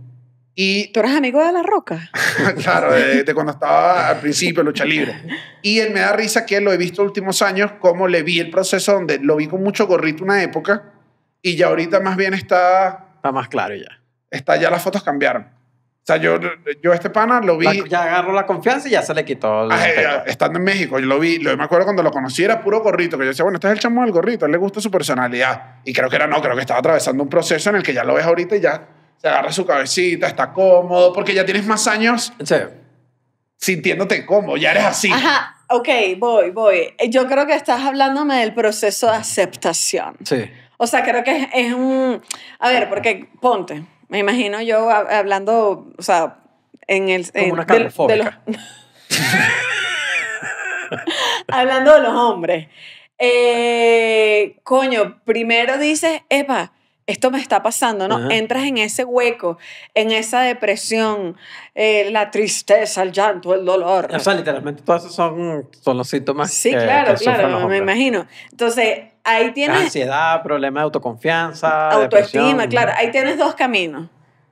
Y ¿Tú eres amigo de La Roca? claro, de cuando estaba al principio, lucha libre. Y él me da risa que lo he visto últimos años, como le vi el proceso donde lo vi con mucho gorrito una época y ya ahorita más bien está Está más claro ya. ya las fotos cambiaron. O sea, yo este pana lo vi Ya agarró la confianza y ya se le quitó el pelo. estando en México. Yo lo vi, me acuerdo cuando lo conocí era puro gorrito, que yo decía, bueno, este es el chamo del gorrito, a él le gusta su personalidad. Y creo que creo que estaba atravesando un proceso en el que ya lo ves ahorita y ya se agarra su cabecita, está cómodo, porque ya tienes más años Sí. sintiéndote cómodo, ya eres así. Ajá, ok, voy. Yo creo que estás hablándome del proceso de aceptación. Sí. O sea, creo que es un... A ver, porque ponte, me imagino yo hablando, o sea, en el... Como una de los- calvofóbica. hablando de los hombres. Coño, primero dices, epa, esto me está pasando, ¿no? Ajá. Entras en ese hueco, en esa depresión, la tristeza, el llanto, el dolor. O sea, literalmente todos esos son los síntomas Sí, que claro, sufren los claro, me hombres. imagino. Entonces, ahí tienes Ansiedad, problema de autoconfianza, autoestima, depresión. claro, ahí tienes dos caminos.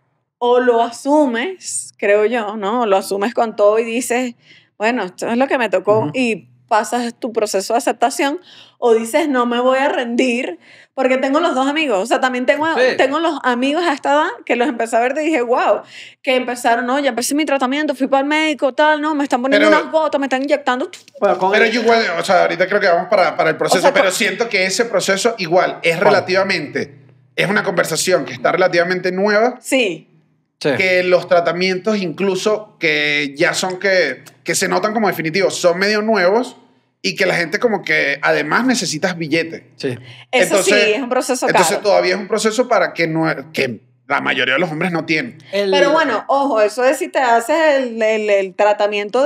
O lo asumes, creo yo, ¿no? O lo asumes con todo y dices, bueno, esto es lo que me tocó Ujú. y pasas tu proceso de aceptación, o dices, no me voy a rendir, porque tengo los dos amigos, o sea, también tengo los amigos a esta edad que los empecé a ver y dije, wow, que empezaron, no, ya empecé mi tratamiento, fui para el médico, tal, no, me están poniendo Pero- unas gotas, me están inyectando. Bueno, con Pero el- yo igual, o sea, ahorita creo que vamos para el proceso, O sea, pero siento que ese proceso igual es relativamente, es una conversación que está relativamente nueva, Sí, Sí. que los tratamientos incluso que ya son que se notan como definitivos, son medio nuevos y que la gente como que además necesitas billete. Sí. eso Entonces- sí, es un proceso Entonces caro. todavía es un proceso para que la mayoría de los hombres no tienen. Pero bueno, ojo, eso es si te haces el tratamiento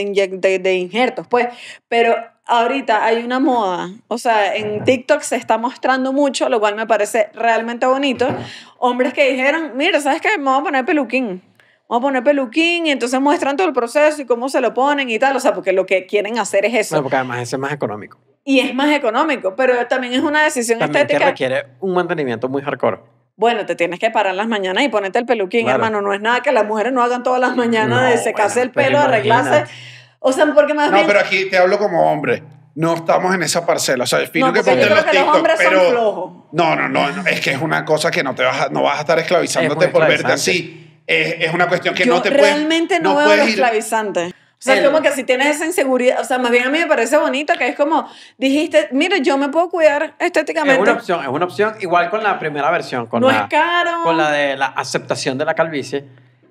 de injertos, pues. Pero ahorita hay una moda, o sea, en TikTok se está mostrando mucho, lo cual me parece realmente bonito. Hombres que dijeron, mira, ¿sabes qué? Me voy a poner peluquín. Vamos a poner peluquín y entonces muestran todo el proceso y cómo se lo ponen y tal. O sea, porque lo que quieren hacer es eso. Bueno, porque además ese es más económico. Y es más económico, pero también es una decisión También que estética. requiere un mantenimiento muy hardcore. Bueno, te tienes que parar en las mañanas y ponerte el peluquín, Claro. hermano. No es nada que las mujeres no hagan todas las mañanas No, de secarse bueno, el pelo, pero arreglarse. imagínate. O sea, porque más No, bien... pero aquí te hablo como hombre. No estamos en esa parcela. O sea, fino No, que porque ponte yo en creo los que los TikTok, hombres son pero... flojos. No. Es que es una cosa que no vas a estar esclavizándote Es muy por verte esclavizante. así. Es una cuestión que Yo no te puedes... realmente no veo puedes lo ir- esclavizante. O sea, El- como que si tienes esa inseguridad, o sea, más bien a mí me parece bonito que es como, dijiste, mira, yo me puedo cuidar estéticamente. Es una opción. Igual con la primera versión, con No la, es caro. con la de la aceptación de la calvicie.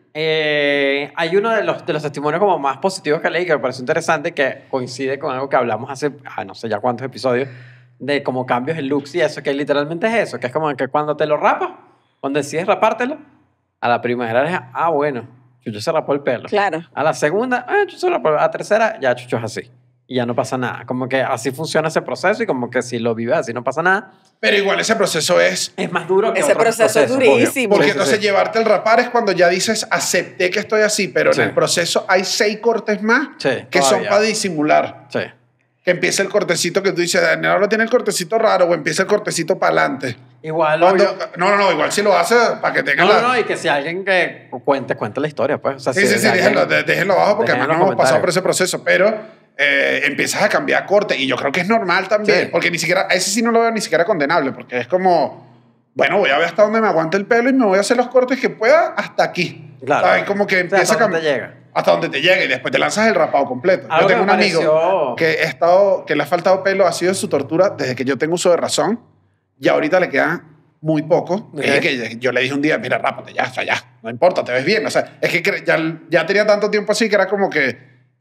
Hay uno de los testimonios como más positivos que leí que me pareció interesante, que coincide con algo que hablamos hace, no sé ya cuántos episodios, de como cambios en looks y eso, que literalmente es eso, que es como que cuando te lo rapas, cuando decides rapártelo, A la primera es, bueno, Chucho se rapó el pelo. Claro. A la segunda, Chucho se rapó. A la tercera, ya Chucho es así. Y ya no pasa nada. Como que así funciona ese proceso y como que si lo vives así no pasa nada. Pero igual ese proceso es... Es más duro que Ese otros proceso es procesos, durísimo. Porque Sí, entonces sí. llevarte el rapar es cuando ya dices, acepté que estoy así, pero Sí. en el proceso hay 6 cortes más Sí, que son todavía. para disimular. Sí. Que empieza el cortecito que tú dices, Daniel ahora tiene el cortecito raro o empieza el cortecito para adelante. Igual, Cuando- No, igual si lo hace para que tenga la... No, y que si alguien que cuente la historia, pues. O sea, Sí, si déjenlo, alguien- déjenlo abajo porque dejen en además los no hemos pasado comentarios. por ese proceso, pero empiezas a cambiar corte y yo creo que es normal también, Sí. porque ni siquiera, ese sí no lo veo ni siquiera condenable, porque es como, bueno, voy a ver hasta dónde me aguante el pelo y me voy a hacer los cortes que pueda hasta aquí. Claro. ¿Sabes? Como que O sea, empieza hasta a donde cambiar. te llega. Hasta donde te llegue y después te lanzas el rapado completo. Algo Yo tengo que un me amigo pareció- que le ha faltado pelo, ha sido su tortura desde que yo tengo uso de razón y ahorita le queda muy poco. Ok. Es que yo le dije un día, mira, rápate ya, o sea, ya, no importa, te ves bien. O sea, es que ya tenía tanto tiempo así que era como que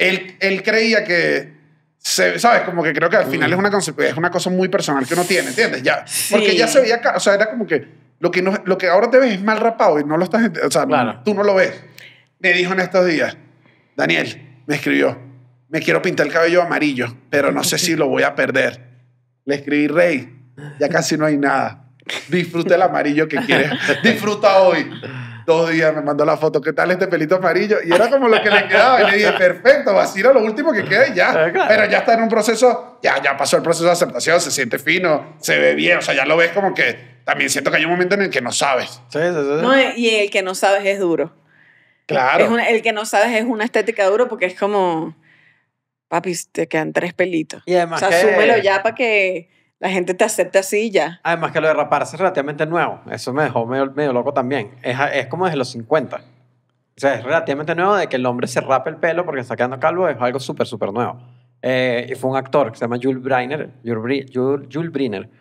él creía que, ¿sabes? Como que creo que al final es una cosa muy personal que uno tiene, ¿entiendes? Ya, Sí. porque ya se veía, o sea, era como que lo que ahora te ves es mal rapado y no lo estás, o sea, Claro. tú no lo ves. Me dijo en estos días, Daniel, me escribió, me quiero pintar el cabello amarillo, pero no sé si lo voy a perder. Le escribí, Rey, ya casi no hay nada. Disfruta el amarillo que quieres. Disfruta hoy. 2 días me mandó la foto. ¿Qué tal este pelito amarillo? Y era como lo que le quedaba. Y le dije, perfecto, vacila lo último que queda y ya. Claro. Pero ya está en un proceso, ya pasó el proceso de aceptación, se siente fino, se ve bien. O sea, ya lo ves como que también siento que hay un momento en el que no sabes. Sí, sí, sí. No, y el que no sabes es duro. Claro. El que no sabes es una estética duro porque es como, papi, te quedan 3 pelitos. Y además O sea, que- súmelo ya para que la gente te acepte así y ya. Además que lo de raparse es relativamente nuevo. Eso me dejó medio loco también. Es como desde los 50. O sea, es relativamente nuevo de que el hombre se rape el pelo porque está quedando calvo. Es algo súper, súper nuevo. Y fue un actor que se llama Jules Briner. Jules Briner.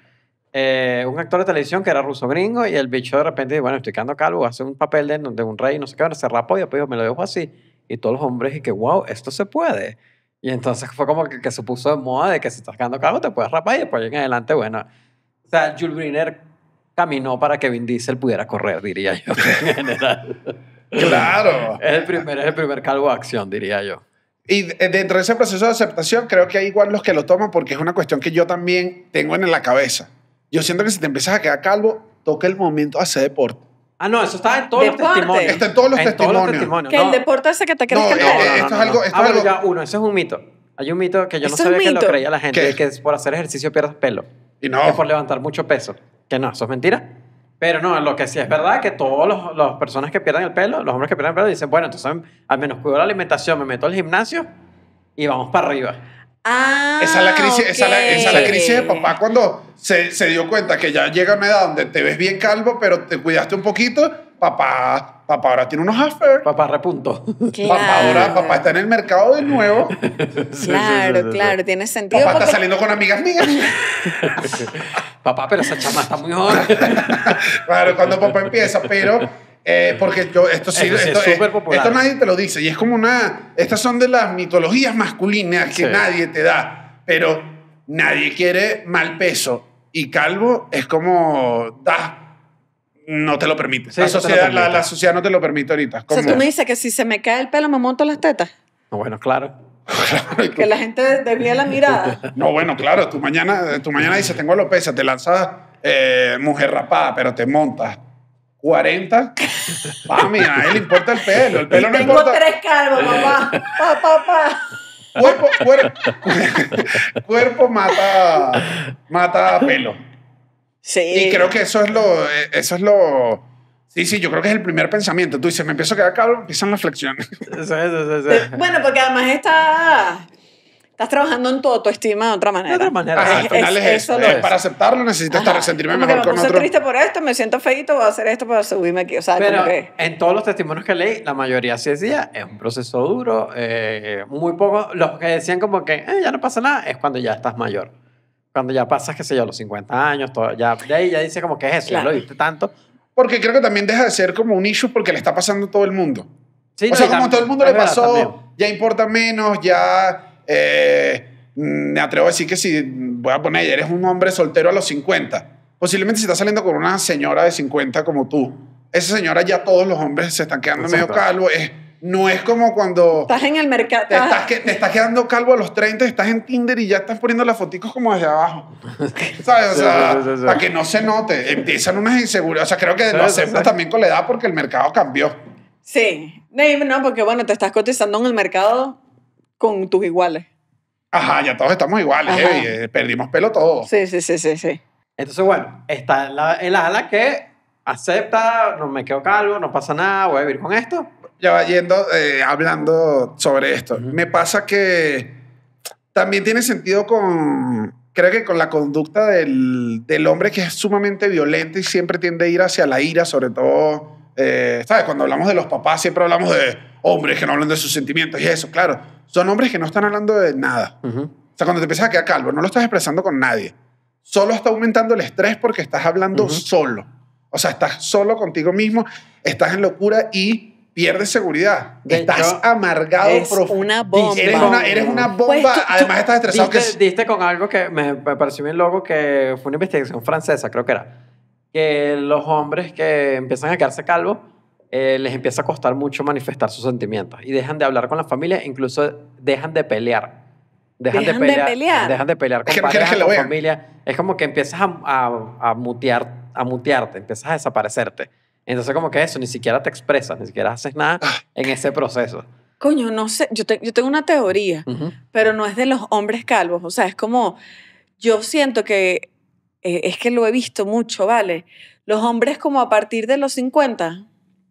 Un actor de televisión que era ruso gringo y el bicho de repente dice, bueno, estoy quedando calvo, hace un papel de un rey, no sé qué, bueno, se rapó y después dijo, me lo dejo así. Y todos los hombres y que, wow, esto se puede. Y entonces fue como que se puso de moda de que si estás quedando calvo te puedes rapar y después en adelante, bueno. O sea, Jules Briner caminó para que Vin Diesel pudiera correr, diría yo, en general. Claro. Es el primer calvo de acción, diría yo. Y dentro de ese proceso de aceptación, creo que hay igual los que lo toman porque es una cuestión que yo también tengo en la cabeza. Yo siento que si te empiezas a quedar calvo, toca el momento de hacer deporte. Ah, no, eso está en todos los Deporte. testimonios. Está en todos los testimonios. Que no. el deporte hace que te crezca el No, pelo. esto es algo- Bueno, algo- ya, uno, ese es un mito. Hay un mito que yo no ¿Eso es sabía que lo mito? creía la gente, ¿Qué? de que por hacer ejercicio pierdes pelo. Y no. Que por levantar mucho peso. Que no, eso es mentira. Pero no, lo que sí es verdad es que todas las personas que pierden el pelo, los hombres que pierden el pelo, dicen, bueno, entonces al menos cuido la alimentación, me meto al gimnasio y vamos para arriba. Ah, Esa es la crisis, esa es la ok. crisis de papá cuando se dio cuenta que ya llega una edad donde te ves bien calvo, pero te cuidaste un poquito. Papá ahora tiene unos affairs. Papá repunto. Claro. Papá está en el mercado de nuevo. Claro, claro, tiene sentido. Papá está porque- saliendo con amigas mías. Papá, pero esa chama está muy joven. Claro, cuando papá empieza, pero porque esto sí, Eso sí es esto, súper popular. esto nadie te lo dice y es como estas son de las mitologías masculinas que Sí. nadie te da, pero nadie quiere mal peso y calvo es como no te lo permite. Sí, la, no te lo sociedad, permite. la sociedad no te lo permite ahorita. O sea, Como- tú me dices que si se me cae el pelo me monto las tetas. No, bueno, claro. Que la gente desvía la mirada. No, bueno, claro, tú mañana dices, tengo alopecia, te lanzas mujer rapada, pero te montas 40. Mami, a él le importa el pelo. El pelo no Tengo importa. 3 calvos, papá. Pa. Cuerpo mata pelo. Sí. Y creo que eso es lo. Sí, yo creo que es el primer pensamiento. Tú dices, me empiezo a quedar calvo, empiezan las flexiones. Sí. Bueno, porque además estás trabajando en tu autoestima de otra manera. De otra manera. Ajá, al final es eso. lo es. Para aceptarlo necesito Ajá. sentirme Como mejor que con me puse otro. triste por esto, me siento feito, voy a hacer esto para subirme aquí. O sea, Pero como que... en todos los testimonios que leí, la mayoría sí decía, es un proceso duro, muy poco, los que decían como que ya no pasa nada, es cuando ya estás mayor. Cuando ya pasas, qué sé yo, los 50 años, todo, ya, de ahí ya dice como que es eso, Claro. ya lo viste tanto. Porque creo que también deja de ser como un issue porque le está pasando a todo el mundo. Sí, O no, sea, y como tam- todo el mundo es le verdad, pasó, también. ya importa menos, ya me atrevo a decir que si voy a poner, eres un hombre soltero a los 50, posiblemente si estás saliendo con una señora de 50 como tú, esa señora ya todos los hombres se están quedando medio Exacto. calvos. No es como cuando Estás en el mercado. te estás quedando calvo a los 30, estás en Tinder y ya estás poniendo las foticos como desde abajo. ¿Sabes? O Sí, sea, sí, sí, sí. para que no se note. Empiezan unas inseguridades. O sea, creo que Sí, lo sí, aceptas sí. también con la edad porque el mercado cambió. Sí. No, porque bueno, te estás cotizando en el mercado con tus iguales. Ajá, ya todos estamos iguales. Ajá. Perdimos pelo todos. Sí. Entonces, bueno, está el ala que acepta, no me quedo calvo, no pasa nada, voy a vivir con esto. Ya va yendo, hablando sobre esto. Ujú. Me pasa que también tiene sentido creo que con la conducta del hombre que es sumamente violento y siempre tiende a ir hacia la ira, sobre todo, ¿sabes? Cuando hablamos de los papás siempre hablamos de hombres que no hablan de sus sentimientos y eso, claro. Son hombres que no están hablando de nada. Ujú. O sea, cuando te empiezas a quedar calvo, no lo estás expresando con nadie. Solo está aumentando el estrés porque estás hablando Ujú. solo. O sea, estás solo contigo mismo, estás en locura y pierdes seguridad. De Estás hecho, amargado. Es una bomba. Eres una bomba. Pues tú- Además, estás estresado. Diste con algo que me pareció bien loco, que fue una investigación francesa, creo que era, que los hombres que empiezan a quedarse calvos les empieza a costar mucho manifestar sus sentimientos y dejan de hablar con la familia, incluso dejan de pelear. ¿Dejan de pelear? Dejan de pelear Es con que no quieres pareja, que lo con vean. familia. Es como que empiezas a mutearte, empiezas a desaparecerte. Entonces como que eso, ni siquiera te expresas, ni siquiera haces nada en ese proceso. Coño, no sé, yo tengo una teoría, Ujú. pero no es de los hombres calvos. O sea, es como, yo siento que, es que lo he visto mucho, ¿vale? Los hombres como a partir de los 50,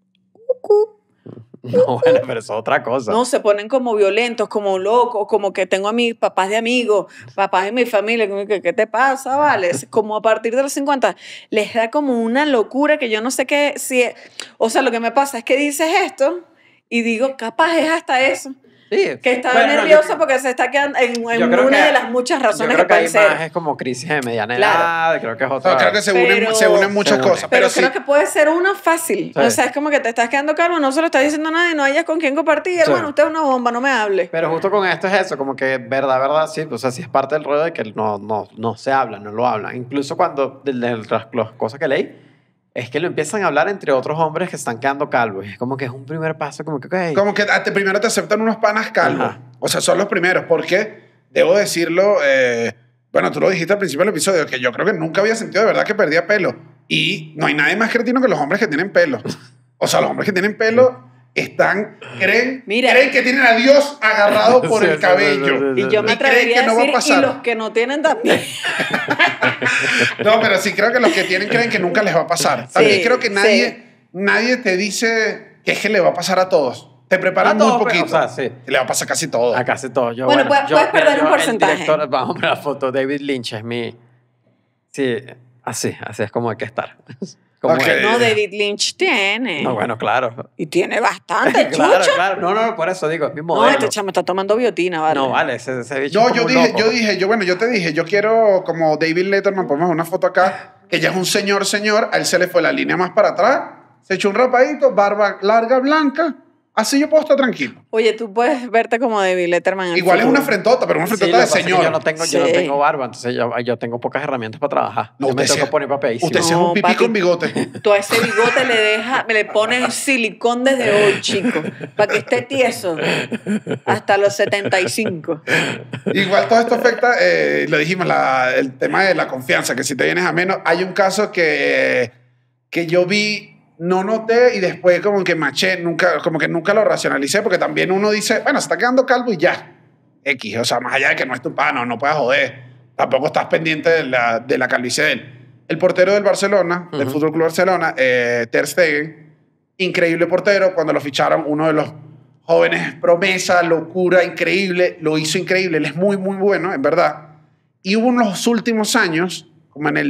No, bueno, pero eso es otra cosa. no, se ponen como violentos, como locos, como que tengo a mis papás de amigos, papás de mi familia, como que, ¿qué te pasa, vale? Es como a partir de los 50 les da como una locura que yo no sé qué, o sea, lo que me pasa es que dices esto y digo, capaz es hasta eso, Sí. que está Bueno, no, nervioso porque se está quedando en yo creo una que- de las muchas yo razones creo que que ahí pueden más ser. es como crisis de mediana Claro. edad, creo que es otra. No, creo que se Pero- unen muchas se unen. cosas. Pero Pero sí, creo que puede ser una fácil. Sí. O sea, es como que te estás quedando calvo, no se lo está diciendo nadie, no hayas con quién compartir. Sí. Bueno, usted es una bomba, no me hable. Pero justo con esto es eso, como que verdad, sí, o sea, sí es parte del rollo de que no se habla, no lo hablan. Incluso cuando, de las cosas que leí, es que lo empiezan a hablar entre otros hombres que están quedando calvos. Y es como que es un primer paso, como que, ok. como que primero te aceptan unos panas calvos. Ajá. O sea, son los primeros. Porque, debo decirlo, bueno, tú lo dijiste al principio del episodio, que yo creo que nunca había sentido de verdad que perdía pelo. Y no hay nadie más cretino que los hombres que tienen pelo. O sea, los hombres que tienen pelo creen Mira. que tienen a Dios agarrado por Sí, el sí, cabello. sí, Y yo me Y creen atrevería que no a va a decir, y pasar. los que no tienen también. No, pero sí creo que los que tienen creen que nunca les va a pasar. También creo que nadie te dice que es que le va a pasar a todos. Te preparan A muy todos, poquito. o sea, sí. Y le va a pasar casi todo. A casi todo. Yo, Bueno, puedes perder un el porcentaje. director, vamos a poner la foto, David Lynch es mi... Sí, así es como hay que estar. Como Ok. él. No, David Lynch tiene. No, bueno, claro. Y tiene bastante, Claro, chucha. claro. No, por eso digo, es mi No, modelo. este chamo está tomando biotina, ¿vale? No, vale, ese bicho No, es como yo un dije, loco. yo te dije, yo quiero como David Letterman, ponemos una foto acá, que ya es un señor, a él se le fue la línea más para atrás, se echó un rapadito, barba larga, blanca, así yo puedo estar tranquilo. Oye, tú puedes verte como David Letterman en el Igual es futuro. una frentota, pero una Sí, frentota lo de que pasa es que señor. yo no tengo Sí. barba, entonces yo tengo pocas herramientas para trabajar. No, yo me usted tengo sí- que poner papeísimo. Usted sí es No, un pipí papi. con bigote. Tú a ese bigote le pones silicón desde hoy, chico, para que esté tieso hasta los 75. Igual todo esto afecta, lo dijimos, el tema de la confianza, que si te vienes a menos, hay un caso que yo vi, no noté y después como que maché, como que nunca lo racionalicé, porque también uno dice, bueno, se está quedando calvo y ya, X, o sea, más allá de que no es tu pano, no puedas joder, tampoco estás pendiente de la calvicie de él. El portero del Barcelona, del Ujú. FC Barcelona, Ter Stegen, increíble portero, cuando lo ficharon, uno de los jóvenes promesa, locura, increíble, lo hizo increíble, él es muy, muy bueno, en verdad. Y hubo en los últimos años, como en el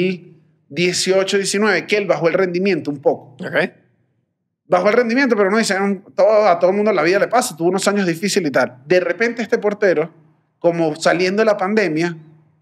2018, 19, que él bajó el rendimiento un poco. Ok. Bajó el rendimiento, pero no dice, a todo el mundo en la vida le pasa, tuvo unos años difíciles y tal. De repente este portero, como saliendo de la pandemia,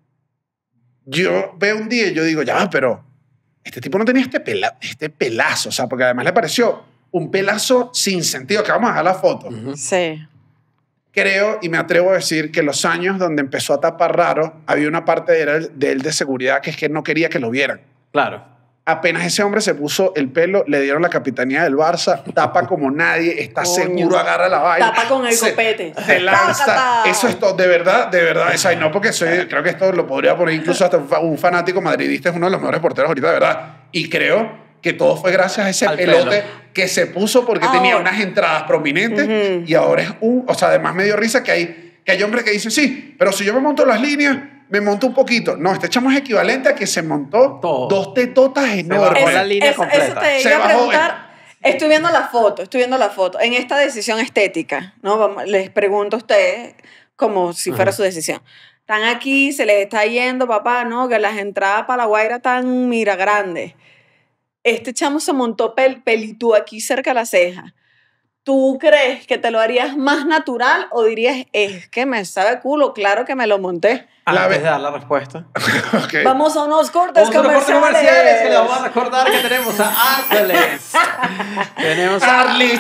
yo veo un día y yo digo, ya, pero este tipo no tenía este pelazo, o sea, porque además le pareció un pelazo sin sentido, que vamos a dejar la foto. Ujú. Sí. Creo y me atrevo a decir que los años donde empezó a tapar raro, había una parte de él de seguridad que es que no quería que lo vieran. Claro. Apenas ese hombre se puso el pelo, le dieron la capitanía del Barça, tapa como nadie, está Coño. seguro, agarra la vaina. Tapa con el copete. Se lanza. Tácata. Eso es todo, de verdad. O sea, y no porque creo que esto lo podría poner incluso hasta un fanático madridista, es uno de los mejores porteros ahorita, de verdad. Y creo que todo fue gracias a ese Al pelote pelo. que se puso porque tenía unas entradas prominentes y ahora es o sea, además me dio risa que hay hombres que dicen, sí, pero si yo me monto las líneas, me monto un poquito. No, este chamo es equivalente a que se montó Todo. 2 tetotas bajó enormes. la línea Eso completa. te Se iba a bajó, preguntar. Estoy viendo la foto. En esta decisión estética, ¿no? Les pregunto a ustedes como si fuera su decisión. Están aquí, se les está yendo, papá, ¿no? Que las entradas para La Guaira están, mira, grandes. Este chamo se montó pelitú aquí cerca de la ceja. ¿Tú crees que te lo harías más natural o dirías, es que me sabe culo, claro que me lo monté? La Antes ve- de dar la respuesta. Ok. Vamos a unos cortes Vamos a unos cortes comerciales. comerciales que le vamos a recordar que tenemos a Arles. Tenemos a Arlis.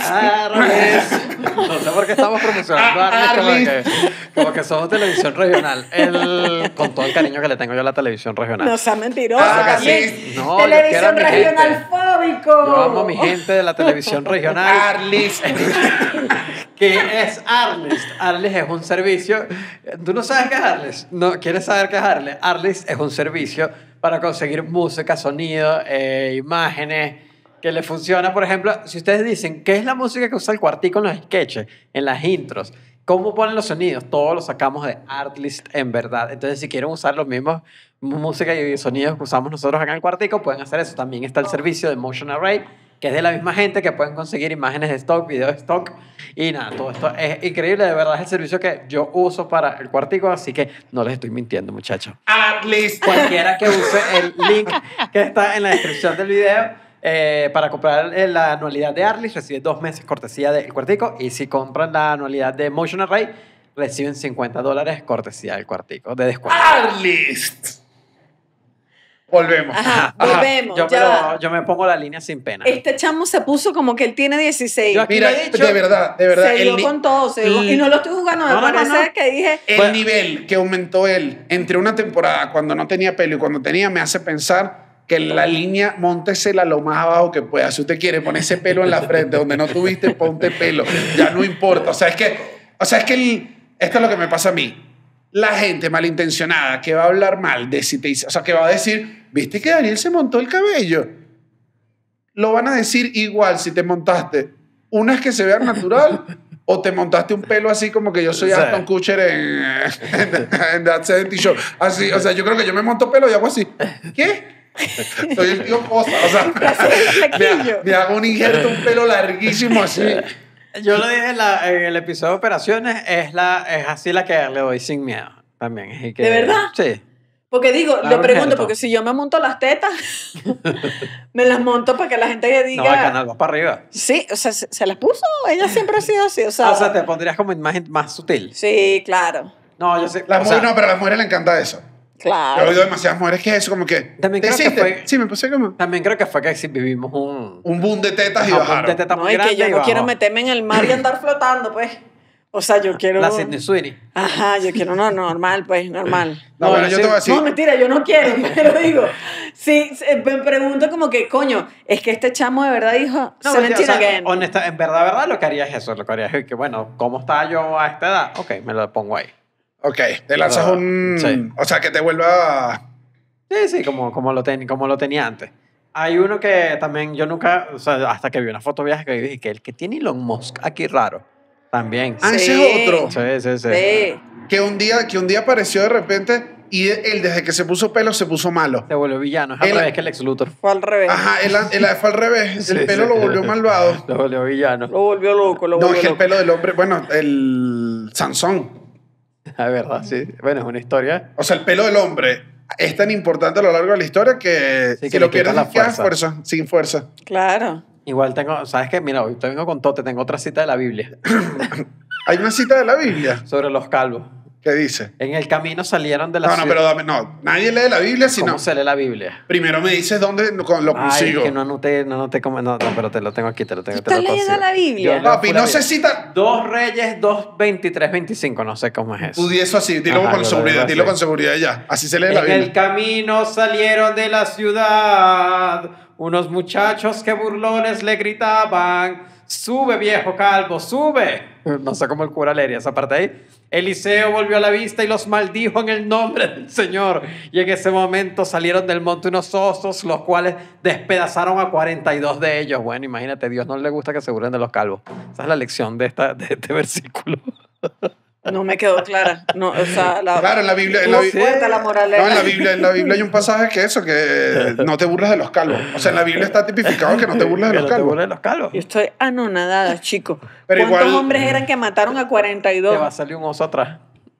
No sé por qué estamos promocionando a Arlis como que somos televisión regional. Con todo el cariño que le tengo yo a la televisión regional. No sea mentiroso Ah, también. sí. No, yo quiero a Televisión mi regional gente. fóbico. Yo amo a mi gente de la televisión regional. Arlis. ¿Qué es Arles? Arles es un servicio. ¿Tú no sabes qué es Arles? ¿No quieres saber qué es Arles? Arles es un servicio para conseguir música, sonido, imágenes, que le funciona. Por ejemplo, si ustedes dicen, ¿qué es la música que usa el Cuartico en los sketches, en las intros? ¿Cómo ponen los sonidos? Todos los sacamos de Artlist en verdad. Entonces, si quieren usar los mismos música y sonidos que usamos nosotros acá en el Cuartico, pueden hacer eso. También está el servicio de Motion Array, que es de la misma gente que pueden conseguir imágenes de stock, videos de stock y nada, todo esto es increíble, de verdad es el servicio que yo uso para el Cuartico, así que no les estoy mintiendo, muchachos. Arlis. Cualquiera que use el link que está en la descripción del video para comprar la anualidad de Arlis recibe 2 meses cortesía del Cuartico, y si compran la anualidad de Motion Array reciben $50 cortesía del Cuartico de descuento. Arlis. Volvemos. Ajá, volvemos. Yo me pongo la línea sin pena. Este chamo se puso como que él tiene 16. Yo aquí Mira, lo he dicho. de verdad. Se dio el con todo, y no lo estoy jugando, me No, no, no, parece no. que dije... El nivel que aumentó él entre una temporada cuando no tenía pelo y cuando tenía me hace pensar que la línea móntesela lo más abajo que pueda. Si usted quiere poner ese pelo en la frente donde no tuviste, ponte pelo. Ya no importa. O sea, es que esto es lo que me pasa a mí. La gente malintencionada que va a hablar mal de si te dice, o sea, que va a decir, ¿viste que Daniel se montó el cabello? Lo van a decir igual si te montaste unas que se vean natural o te montaste un pelo así como que yo soy Sí. Aston Kutcher en That 70 Show. Así, o sea, yo creo que yo me monto pelo y hago así. ¿Qué? Soy el tío Cosa. O sea, me hago un injerto, un pelo larguísimo así. Yo lo dije en el episodio de operaciones, es así la que le doy sin miedo también. Es que, ¿De verdad? Sí. Porque digo, La le pregunto, urgente. porque si yo me monto las tetas, me las monto para que la gente diga... No, el canal va para arriba. Sí, o sea, ¿se las puso? Ella siempre ha sido así, o sea... O sea, te pondrías como imagen más sutil. Sí, claro, No, yo sé. Las o sea, mujeres, no, pero a las mujeres les encanta eso. Yo he claro. oído demasiadas mujeres que es eso, como que. También ¿te creo que hiciste? fue- Sí, me puse como. También creo que fue que sí vivimos un Un boom de tetas y un bajaron. de teta No, muy y que grande yo y no quiero bajó. meterme en el mar y andar flotando, pues. O sea, yo quiero... La Sydney Sweeney. Ajá, yo quiero normal, pues, normal. No, bueno, yo sí. te voy a decir. No, mentira, yo no quiero, pero digo, sí, me pregunto como que, coño, es que este chamo de verdad dijo, No, 17 o sea, again. honesta, en verdad, lo que haría es eso. Lo que haría es que, bueno, ¿cómo estaba yo a esta edad? Ok, me lo pongo ahí. Ok, te lanzas un. Sí. O sea, que te vuelva. Sí, como lo tenía antes. Hay uno que también yo nunca, o sea, hasta que vi una foto vieja que dije que el que tiene Elon Musk aquí raro, también. Ah, ese Sí. es otro. Sí. Sí. Que un día apareció de repente y él, desde que se puso pelo, se puso malo. Se volvió villano. Es al Él- revés que el Lex Luthor. Fue al revés. Ajá, él fue al revés. Sí, El pelo sí. lo volvió malvado. Lo volvió villano. Lo volvió loco, lo No, volvió es que el loco. pelo del hombre, bueno, el Sansón. La verdad, sí. Bueno, es una historia. O sea, el pelo del hombre es tan importante a lo largo de la historia que Sí, si que lo le quita pierdes, la quedas fuerza. fuerza, sin fuerza. Claro. Igual tengo, ¿sabes qué? Mira, hoy te vengo con todo, te tengo otra cita de la Biblia Hay una cita de la Biblia. sobre los calvos. ¿Qué dice? En el camino salieron de la No, ciudad. pero dame, no. Nadie lee la Biblia, sino... ¿Cómo se lee la Biblia? Primero me dices dónde lo Ay, consigo. que no anoté cómo... No, pero te lo tengo aquí, te lo tengo. ¿Estás leyendo la Biblia? Papi, no sé si... 2 Reyes, 2, 23, 25. No sé cómo es eso. Tú di eso así, dilo Ajá, con yo lo seguridad, digo dilo así. con seguridad ya. Así se lee la En Biblia. el camino salieron de la ciudad unos muchachos que burlones le gritaban: sube, viejo calvo, sube. No sé cómo el cura leería esa parte ahí. Eliseo volvió a la vista y los maldijo en el nombre del Señor. Y en ese momento salieron del monte unos osos, los cuales despedazaron a 42 de ellos. Bueno, imagínate, Dios no le gusta que se burlen de los calvos. Esa es la lección de este versículo. No me quedó clara. No, o sea, Claro, en la Biblia... fuerte la moraleja. No, en la Biblia hay un pasaje que eso, que no te burlas de los calvos. O sea, en la Biblia está tipificado que no te burlas de Que los no te calvos. burles de los calvos. Yo estoy anonadada, chico. Pero ¿Cuántos igual- hombres eran que mataron a Te va a 42? salir un oso atrás.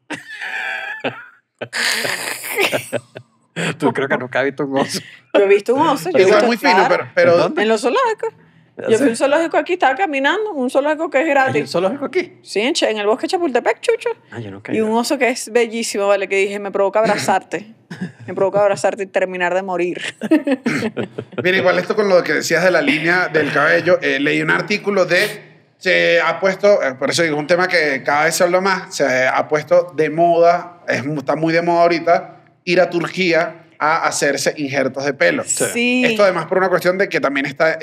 Tú creo que nunca has visto un oso. Yo he visto un oso. yo he Igual visto- muy fino, claro, pero ¿En dónde? En los zoológicos. Yo fui a un zoológico aquí, estaba caminando, un zoológico que es ¿Hay un gratis. zoológico aquí? Sí, en el bosque de Chapultepec, chucho. Ah, yo nunca he Y ido. un oso que es bellísimo, ¿vale? Que dije, me provoca abrazarte. Me provoca abrazarte y terminar de morir. mira, igual esto con lo que decías de la línea del cabello, leí un artículo se ha puesto, por eso digo, es un tema que cada vez se habla más, se ha puesto de moda, está muy de moda ahorita, ir a Turquía a hacerse injertos de pelo. Sí. Esto además por una cuestión de que también está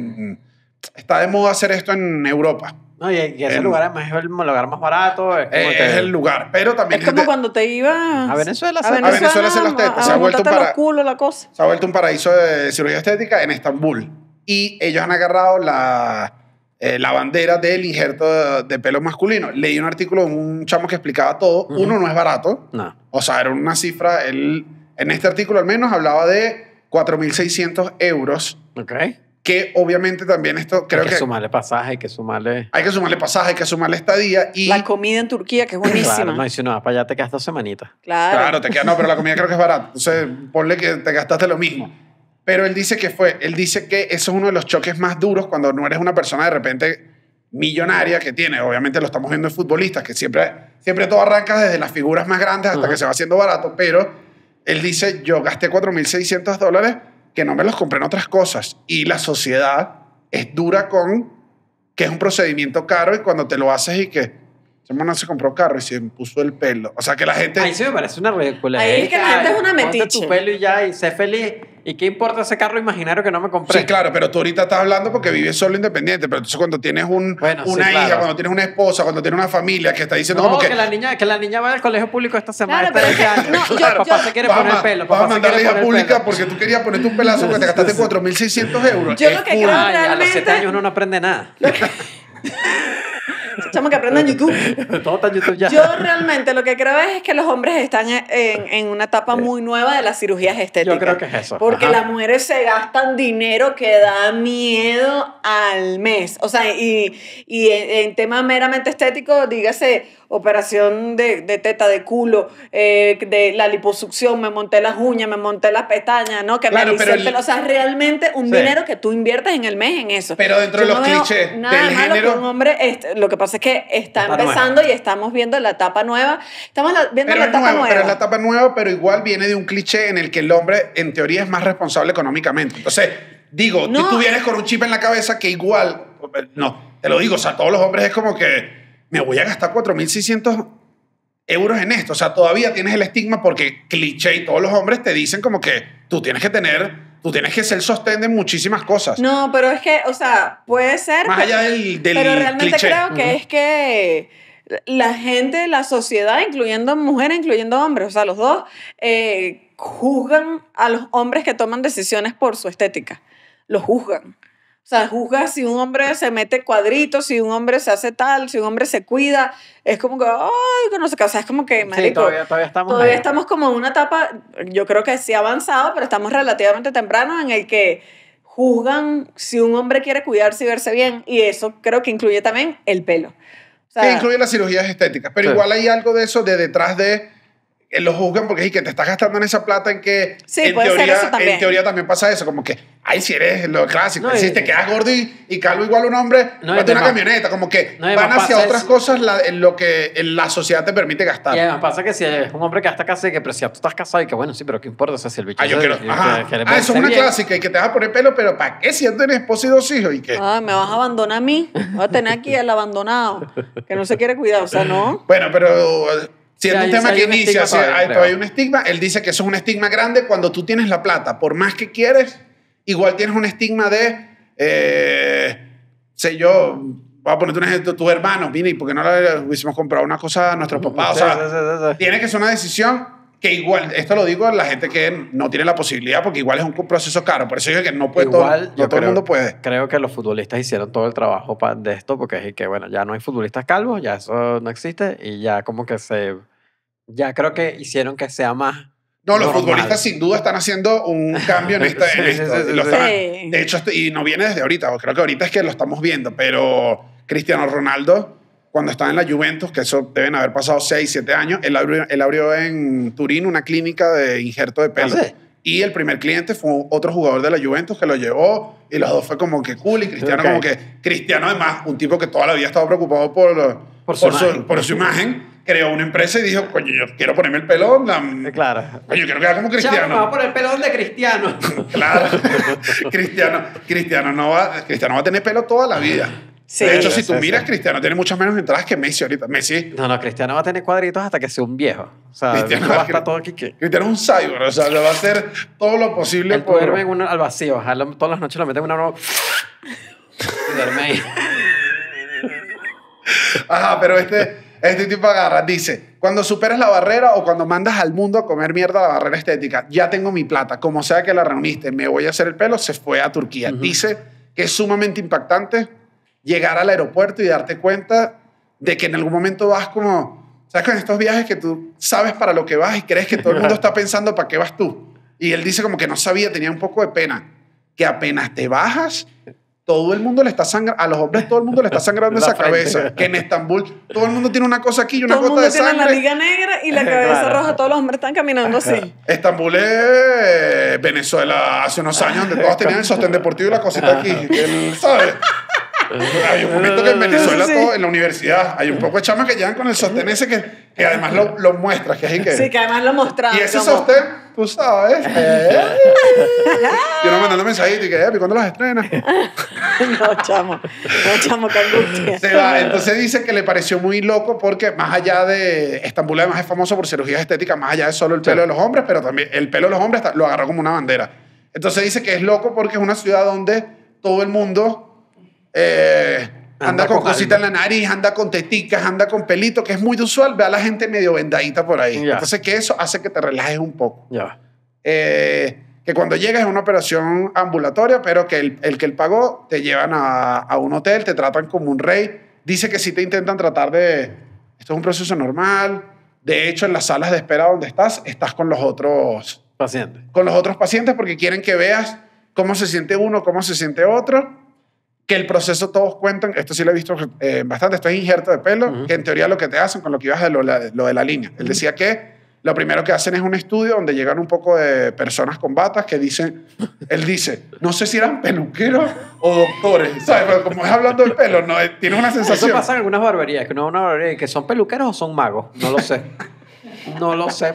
de moda hacer esto en Europa. No, y ese En- lugar además es el lugar más barato. Es, como que- Es el lugar, pero también Es como cuando te ibas A Venezuela a hacer- A Venezuela hacer las tetas, se ha vuelto montarte para- los culos, la cosa. se ha vuelto un paraíso de cirugía estética en Estambul. Y ellos han agarrado la bandera del injerto de pelo masculino. Leí un artículo de un chamo que explicaba todo. Ujú. Uno, no es barato. No. O sea, era una cifra, él en este artículo al menos hablaba de 4.600 euros, Ok. que obviamente también esto creo Hay que que sumarle pasaje, hay que sumarle... hay que sumarle pasaje, hay que sumarle estadía y La comida en Turquía, que es buenísima. Claro, no, y si no vas para allá te quedas 2 semanitas. claro, te queda, no, pero la comida creo que es barata. Entonces, ponle que te gastaste lo mismo. Pero él dice que eso es uno de los choques más duros cuando no eres una persona de repente millonaria que tiene. Obviamente lo estamos viendo en futbolistas, que siempre todo arranca desde las figuras más grandes hasta Ajá. que se va haciendo barato. Pero él dice, yo gasté $4.600 que no me los compré en otras cosas. Y la sociedad es dura con que es un procedimiento caro y cuando te lo haces y que ese mono se compró carro y se puso el pelo. O sea, que la gente... Ahí sí me parece una ridícula. Ahí es que la gente es una Ponte metiche. tu pelo y ya, y sé feliz. ¿Y qué importa ese carro imaginario que no me compré? Sí, claro, pero tú ahorita estás hablando porque vives solo independiente, pero entonces cuando tienes Bueno, sí, una hija, claro. cuando tienes una esposa, cuando tienes una familia que está diciendo No, como que la niña vaya al colegio público esta semana. Claro, pero este es que- año. no, yo- Claro, papá yo- se quiere Vamos poner a- pelo. vamos a Papá se mandarle quiere hija poner pública pelo. porque tú querías ponerte un pelazo porque te gastaste 4.600 euros. Yo Es lo que full. creo Ay, a los realmente- 7 años uno no aprende nada. Chamo, que aprendan YouTube. Todo está en YouTube ya. Yo realmente lo que creo es que los hombres están en una etapa muy nueva de las cirugías estéticas. Yo creo que es eso. Porque Ajá. las mujeres se gastan dinero que da miedo al mes. O sea, y en tema meramente estético, dígase operación de teta, de culo, de la liposucción, me monté las uñas, me monté las pestañas, ¿no? Que Claro, me alisé pero el pelo. O sea, realmente un Sí. dinero que tú inviertes en el mes en eso. Pero dentro Yo de los no veo clichés nada del malo género- que un hombre, lo que pasa es que está Etapa empezando y estamos viendo la etapa nueva. Estamos viendo Pero la es etapa nuevo, nueva. pero es la etapa nueva, pero igual viene de un cliché en el que el hombre, en teoría, es más responsable económicamente. Entonces, digo, No. tú vienes con un chip en la cabeza que igual, no, te lo digo, o sea, todos los hombres es como que me voy a gastar 4.600 euros en esto. O sea, todavía tienes el estigma porque cliché y todos los hombres te dicen como que tú tienes que ser sostén de muchísimas cosas. No, pero es que, o sea, puede ser. Más pero- allá del Pero realmente cliché. creo que es que la gente, la sociedad, incluyendo mujeres, incluyendo hombres, o sea, los dos, juzgan a los hombres que toman decisiones por su estética. Los juzgan. O sea, juzga si un hombre se mete cuadritos, si un hombre se hace tal, si un hombre se cuida. Es como que, ay, que no sé qué. O sea, es como que, Sí, marico, todavía estamos todavía ahí. estamos como en una etapa, yo creo que sí ha avanzado, pero estamos relativamente temprano en el que juzgan si un hombre quiere cuidarse y verse bien. Y eso creo que incluye también el pelo. O sea, Que incluye las cirugías estéticas. Pero Sí. igual hay algo de eso de detrás de lo juzgan porque es que te estás gastando en esa plata en que Sí, en, puede ser teoría, eso también. en teoría también pasa eso, como que, ay, si eres lo clásico, No, si y- te quedas gordo y calvo igual un hombre, No, y vate una además- camioneta, como que no, y van además hacia pasa otras eso. cosas en lo que en la sociedad te permite gastar. Y además pasa que si es un hombre que está casado y que pero si ya tú estás casado y que bueno, sí, pero ¿qué importa? O sea, si el bicho Ah, yo se- quiero. que- Ajá. que le Ah, eso es parece una bien. clásica y que te vas a poner pelo, pero ¿para qué si ya tienes esposo y 2 hijos? ¿Y qué? Ah, me vas a abandonar a mí. Voy a tener aquí al abandonado, que no se quiere cuidar. O sea, no. Bueno, pero siendo Sí, un tema hay que un inicia, estigma todavía, hay creo. todavía un estigma. Él dice que eso es un estigma grande cuando tú tienes la plata. Por más que quieres, igual tienes un estigma de, sé yo, voy a ponerte un ejemplo, tu hermano, mira, ¿y por qué no le hubiésemos comprado una cosa a nuestros papás? O Sí, sea, sí, sí, sí. tiene que ser una decisión que igual, esto lo digo a la gente que no tiene la posibilidad, porque igual es un proceso caro. Por eso digo que no puede Igual, todo, yo no todo el creo- mundo puede. Creo que los futbolistas hicieron todo el trabajo de esto porque es que, bueno, ya no hay futbolistas calvos, ya eso no existe y ya como que ya creo que hicieron que sea más No, los normal. futbolistas sin duda están haciendo un cambio en, esta, en Sí, sí, esto. sí, Y lo sí. están- Sí. De hecho, y no viene desde ahorita. Creo que ahorita es que lo estamos viendo. Pero Cristiano Ronaldo, cuando estaba en la Juventus, que eso deben haber pasado 6, 7 años, él abrió en Turín una clínica de injerto de pelo. ¿Ah, sí? Y el primer cliente fue otro jugador de la Juventus que lo llevó y los dos fue como que cool. Y Cristiano Ok. como que... Cristiano además, un tipo que toda la vida estaba preocupado por su imagen, creó una empresa y dijo, coño, yo quiero ponerme el pelo... Claro. Coño, quiero quedar como Chamo, me va a Cristiano. poner el pelón de Cristiano. Claro. Cristiano va a tener pelo toda la vida. Sí. De hecho, Sí, si tú sí, miras, sí. Cristiano tiene muchas menos entradas que Messi ahorita. Messi, No, Cristiano va a tener cuadritos hasta que sea un viejo. O sea, Cristiano va a estar todo aquí que... Cristiano es un cyborg, o sea, le va a hacer todo lo posible Él duerme al vacío, todas las noches lo meten en una broma. Y duerme ahí. Ajá, pero este tipo agarra, dice, cuando superas la barrera o cuando mandas al mundo a comer mierda la barrera estética, ya tengo mi plata, como sea que la reuniste, me voy a hacer el pelo, se fue a Turquía. Dice que es sumamente impactante llegar al aeropuerto y darte cuenta de que en algún momento vas como, ¿sabes? Con estos viajes que tú sabes para lo que vas y crees que todo el mundo está pensando para qué vas tú. Y él dice como que no sabía, tenía un poco de pena, que apenas te bajas, todo el mundo le está sangrando, a los hombres todo el mundo le está sangrando La esa frente. cabeza, que en Estambul todo el mundo tiene una cosa aquí y una Todo el gota mundo de tiene la sangre. liga negra y la cabeza Claro. roja. Todos los hombres están caminando así. Estambul es Venezuela hace unos años donde todos tenían el sostén deportivo y la cosita aquí, ¿sabes? Hay un momento que en Venezuela, Sí. todo, en la universidad, hay un poco de chamas que llegan con el sostén ese que además lo muestras, que es el que... Sí, que además lo mostraban. Y ese como- sostén, tú sabes. Yo no mandando mensajitos y que, ¿cuándo las estrenas? No, chamo, qué angustia. Se va. Entonces dice que le pareció muy loco porque más allá de... Estambul además es famoso por cirugías estéticas, más allá de solo el pelo de los hombres, pero también el pelo de los hombres lo agarró como una bandera. Entonces dice que es loco porque es una ciudad donde todo el mundo anda con con cositas en algo. la nariz, anda con teticas, anda con pelito, que es muy usual. Ve a la gente medio vendadita por ahí. Ya. Entonces que eso hace que te relajes un poco. Ya va. Que cuando llegas es una operación ambulatoria, pero que el que él pagó te llevan a un hotel, te tratan como un rey. Dice que sí te intentan tratar de... Esto es un proceso normal. De hecho, en las salas de espera donde estás con los otros pacientes porque quieren que veas cómo se siente uno, cómo se siente otro. Que el proceso todos cuentan, esto sí lo he visto bastante, esto es injerto de pelo, que en teoría lo que te hacen con lo que ibas de lo de la línea. Él decía que lo primero que hacen es un estudio donde llegan un poco de personas con batas que dicen, él dice, no sé si eran peluqueros o doctores, ¿sabes? Pero como es hablando del pelo, no, tienes una Eso sensación. pasa en algunas barberías, que no es una barbería, que son peluqueros o son magos. No lo sé. No lo sé.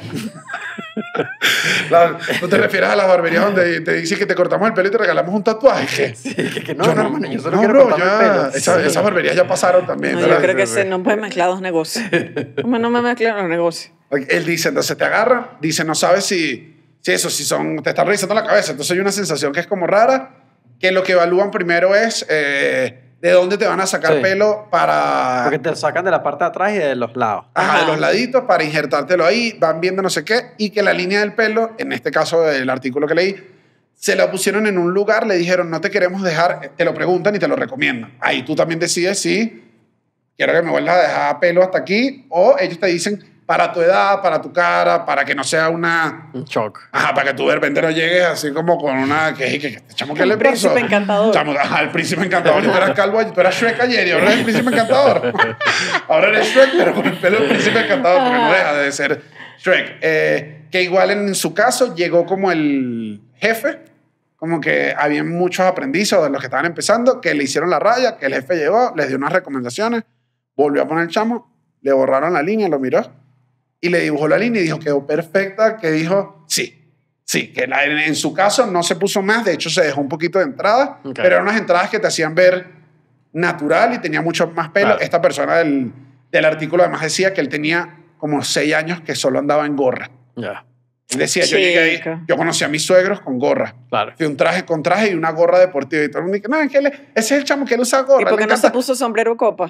¿No te refieres a las barberías donde te dicen que te cortamos el pelo y te regalamos un tatuaje? Sí, que no, Yo no, hermano, yo solo no, quiero bro, cortarme ya, el pelo. esas barberías ya pasaron también. No, ¿verdad? yo creo que sí, no puedes mezclar dos negocios. No me mezclan los negocios. Él dice, entonces te agarran, dice, no sabes si te están revisando la cabeza. Entonces hay una sensación que es como rara, que lo que evalúan primero es de dónde te van a sacar Sí. pelo para... Porque te sacan de la parte de atrás y de los lados. Ajá, de Ajá. los laditos para injertártelo ahí, van viendo no sé qué, y que la línea del pelo, en este caso del artículo que leí, se la pusieron en un lugar, le dijeron, no te queremos dejar, te lo preguntan y te lo recomiendan. Ahí tú también decides si quiero que me vuelvas a dejar pelo hasta aquí, o ellos te dicen para tu edad, para tu cara, para que no sea una... Un shock. Ajá, para que tú de repente no llegues así como con una... Chamo, ¿qué El le pasó? príncipe encantador. Chamo, ajá, el príncipe encantador. Y tú eras calvo, tú eras Shrek ayer y ahora eres el príncipe encantador. Ahora eres Shrek, pero con el pelo del príncipe encantador, porque no deja de ser Shrek. Que igual en su caso llegó como el jefe, como que había muchos aprendices de los que estaban empezando, que le hicieron la raya, que el jefe llegó, les dio unas recomendaciones, volvió a poner el chamo, le borraron la línea, lo miró y le dibujó la línea y dijo, quedó perfecta, que dijo, sí, que en su caso no se puso más, de hecho se dejó un poquito de entrada, pero eran unas entradas que te hacían ver natural y tenía mucho más pelo. Claro. Esta persona del artículo además decía que él tenía como 6 años que solo andaba en gorra. Ya. Él decía, yo llegué ahí, yo conocí a mis suegros con gorra. Claro. Fui un traje con traje y una gorra deportiva. Y todo el mundo dice, no, es que ese es el chamo que él usa gorra. ¿Y por qué no se puso sombrero copa?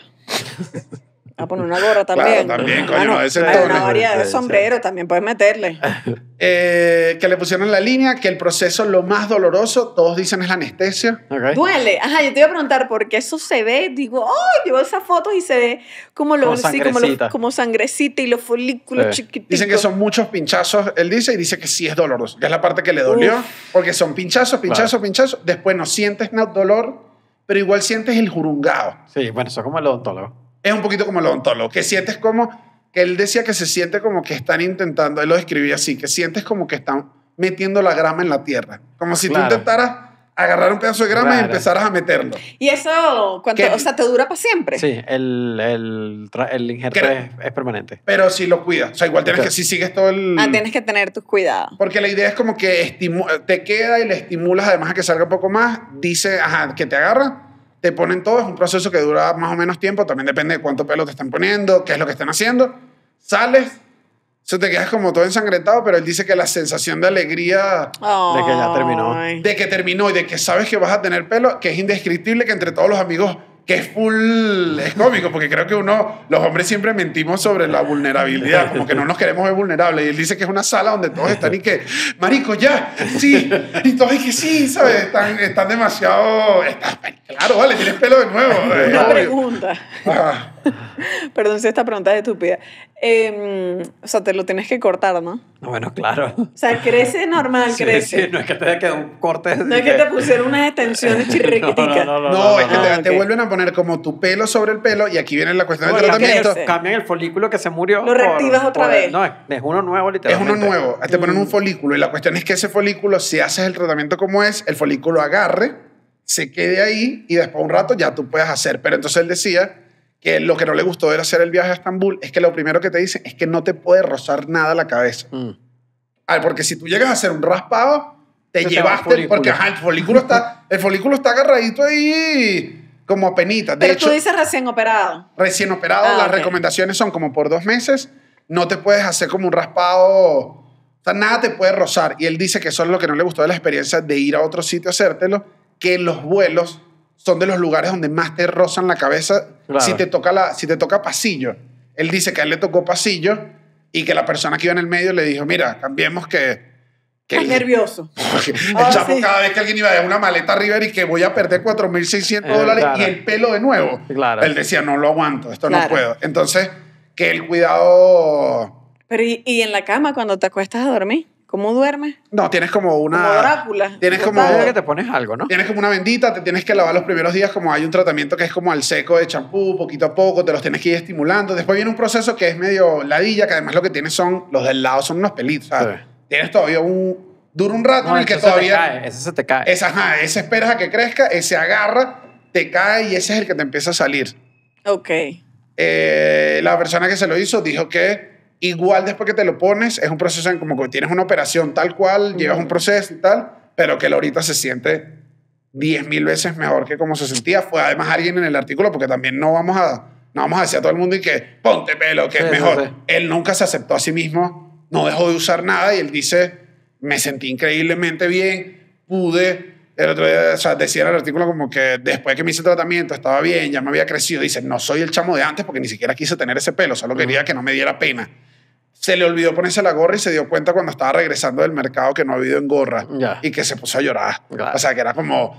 A poner una gorra también. Claro, también, coño, ese hay tono. una variedad de sombrero, también puedes meterle. Que le pusieron la línea, que el proceso lo más doloroso, todos dicen es la anestesia. Okay. Duele. Ajá, yo te iba a preguntar, porque eso se ve, digo, ¡ay! Llevo esas fotos y se ve como como sangrecita y los folículos chiquititos. Dicen que son muchos pinchazos, él dice, y dice que sí es doloroso, que es la parte que le dolió, porque son pinchazos. Después no sientes dolor, pero igual sientes el jurungado. Sí, bueno, eso es como el odontólogo. Es un poquito como el odontólogo, que sientes como, que él decía que se siente como que están intentando, él lo describía así, que sientes como que están metiendo la grama en la tierra. Como si tú intentaras agarrar un pedazo de grama y empezaras a meterlo. ¿Y eso, o sea, te dura para siempre? Sí, el injerto es permanente. Pero si lo cuidas, o sea, igual tienes que, si sigues todo el... tienes que tener tus cuidados. Porque la idea es como que te queda y le estimulas además a que salga un poco más, dice, que te agarra, te ponen todo, es un proceso que dura más o menos tiempo, también depende de cuánto pelo te están poniendo, qué es lo que están haciendo. Sales, eso te quedas como todo ensangrentado, pero él dice que la sensación de alegría de que ya terminó. De que terminó y de que sabes que vas a tener pelo, que es indescriptible, que entre todos los amigos, que es full, es cómico, porque creo que los hombres siempre mentimos sobre la vulnerabilidad, como que no nos queremos ver vulnerables. Y él dice que es una sala donde todos están y que, marico, ya, sí, y todos y que sí, ¿sabes? Están demasiado, claro, vale, tienes pelo de nuevo. Una pregunta. Perdón si esta pregunta es estúpida. O sea, te lo tienes que cortar, ¿no? Bueno, claro. O sea, crece normal, crece. Sí, no es que te quede un corte. No es que te pusieron unas extensiones chirriquiticas. No, es que te vuelven a poner como tu pelo sobre el pelo y aquí viene la cuestión del tratamiento. Cambian el folículo que se murió. Lo reactivas otra vez. No, es uno nuevo literalmente. Es uno nuevo. Te ponen un folículo y la cuestión es que ese folículo, si haces el tratamiento como es, el folículo agarre, se quede ahí y después de un rato ya tú puedes hacer. Pero entonces él decía que lo que no le gustó de hacer el viaje a Estambul es que lo primero que te dicen es que no te puede rozar nada la cabeza. Porque si tú llegas a hacer un raspado, te llevaste, porque el folículo está agarradito ahí como apenita. Pero tú dices recién operado. Recién operado, las recomendaciones son como por 2 meses, no te puedes hacer como un raspado, o sea, nada te puede rozar. Y él dice que eso es lo que no le gustó de la experiencia de ir a otro sitio a hacértelo, que los vuelos son de los lugares donde más te rozan la cabeza. Claro. Si te toca pasillo. Él dice que a él le tocó pasillo y que la persona que iba en el medio le dijo, mira, cambiemos que Estás nervioso. El chapo cada vez que alguien iba a una maleta River y que voy a perder $4,600 claro. y el pelo de nuevo. Claro. Él decía, no lo aguanto, esto no puedo. Entonces, que el cuidado... Pero ¿y en la cama cuando te acuestas a dormir? ¿Cómo duermes? No, tienes como una... Como Drácula. Tienes como... que te pones algo, ¿no? Tienes como una bendita, te tienes que lavar los primeros días, como hay un tratamiento que es como al seco de champú, poquito a poco, te los tienes que ir estimulando. Después viene un proceso que es medio ladilla, que además lo que tienes son, los del lado son unos pelitos, ¿sabes? Sí. Tienes todavía dura un rato en el que todavía... Ese se te cae. Ese esperas a que crezca, ese agarra, te cae y ese es el que te empieza a salir. Ok. La persona que se lo hizo dijo que igual después que te lo pones, es un proceso en como que tienes una operación tal cual, llevas un proceso y tal, pero que ahorita se siente 10,000 veces mejor que como se sentía. Fue además alguien en el artículo, porque también no vamos a decir a todo el mundo y que ponte pelo, que es mejor. Sí. Él nunca se aceptó a sí mismo, no dejó de usar nada y él dice, me sentí increíblemente bien, pude... El otro día, o sea, decía en el artículo como que después que me hice tratamiento estaba bien, ya me había crecido. Dice, no soy el chamo de antes porque ni siquiera quise tener ese pelo, solo quería que no me diera pena. Se le olvidó ponerse la gorra y se dio cuenta cuando estaba regresando del mercado que no había ido en gorra y que se puso a llorar. O sea, que era como...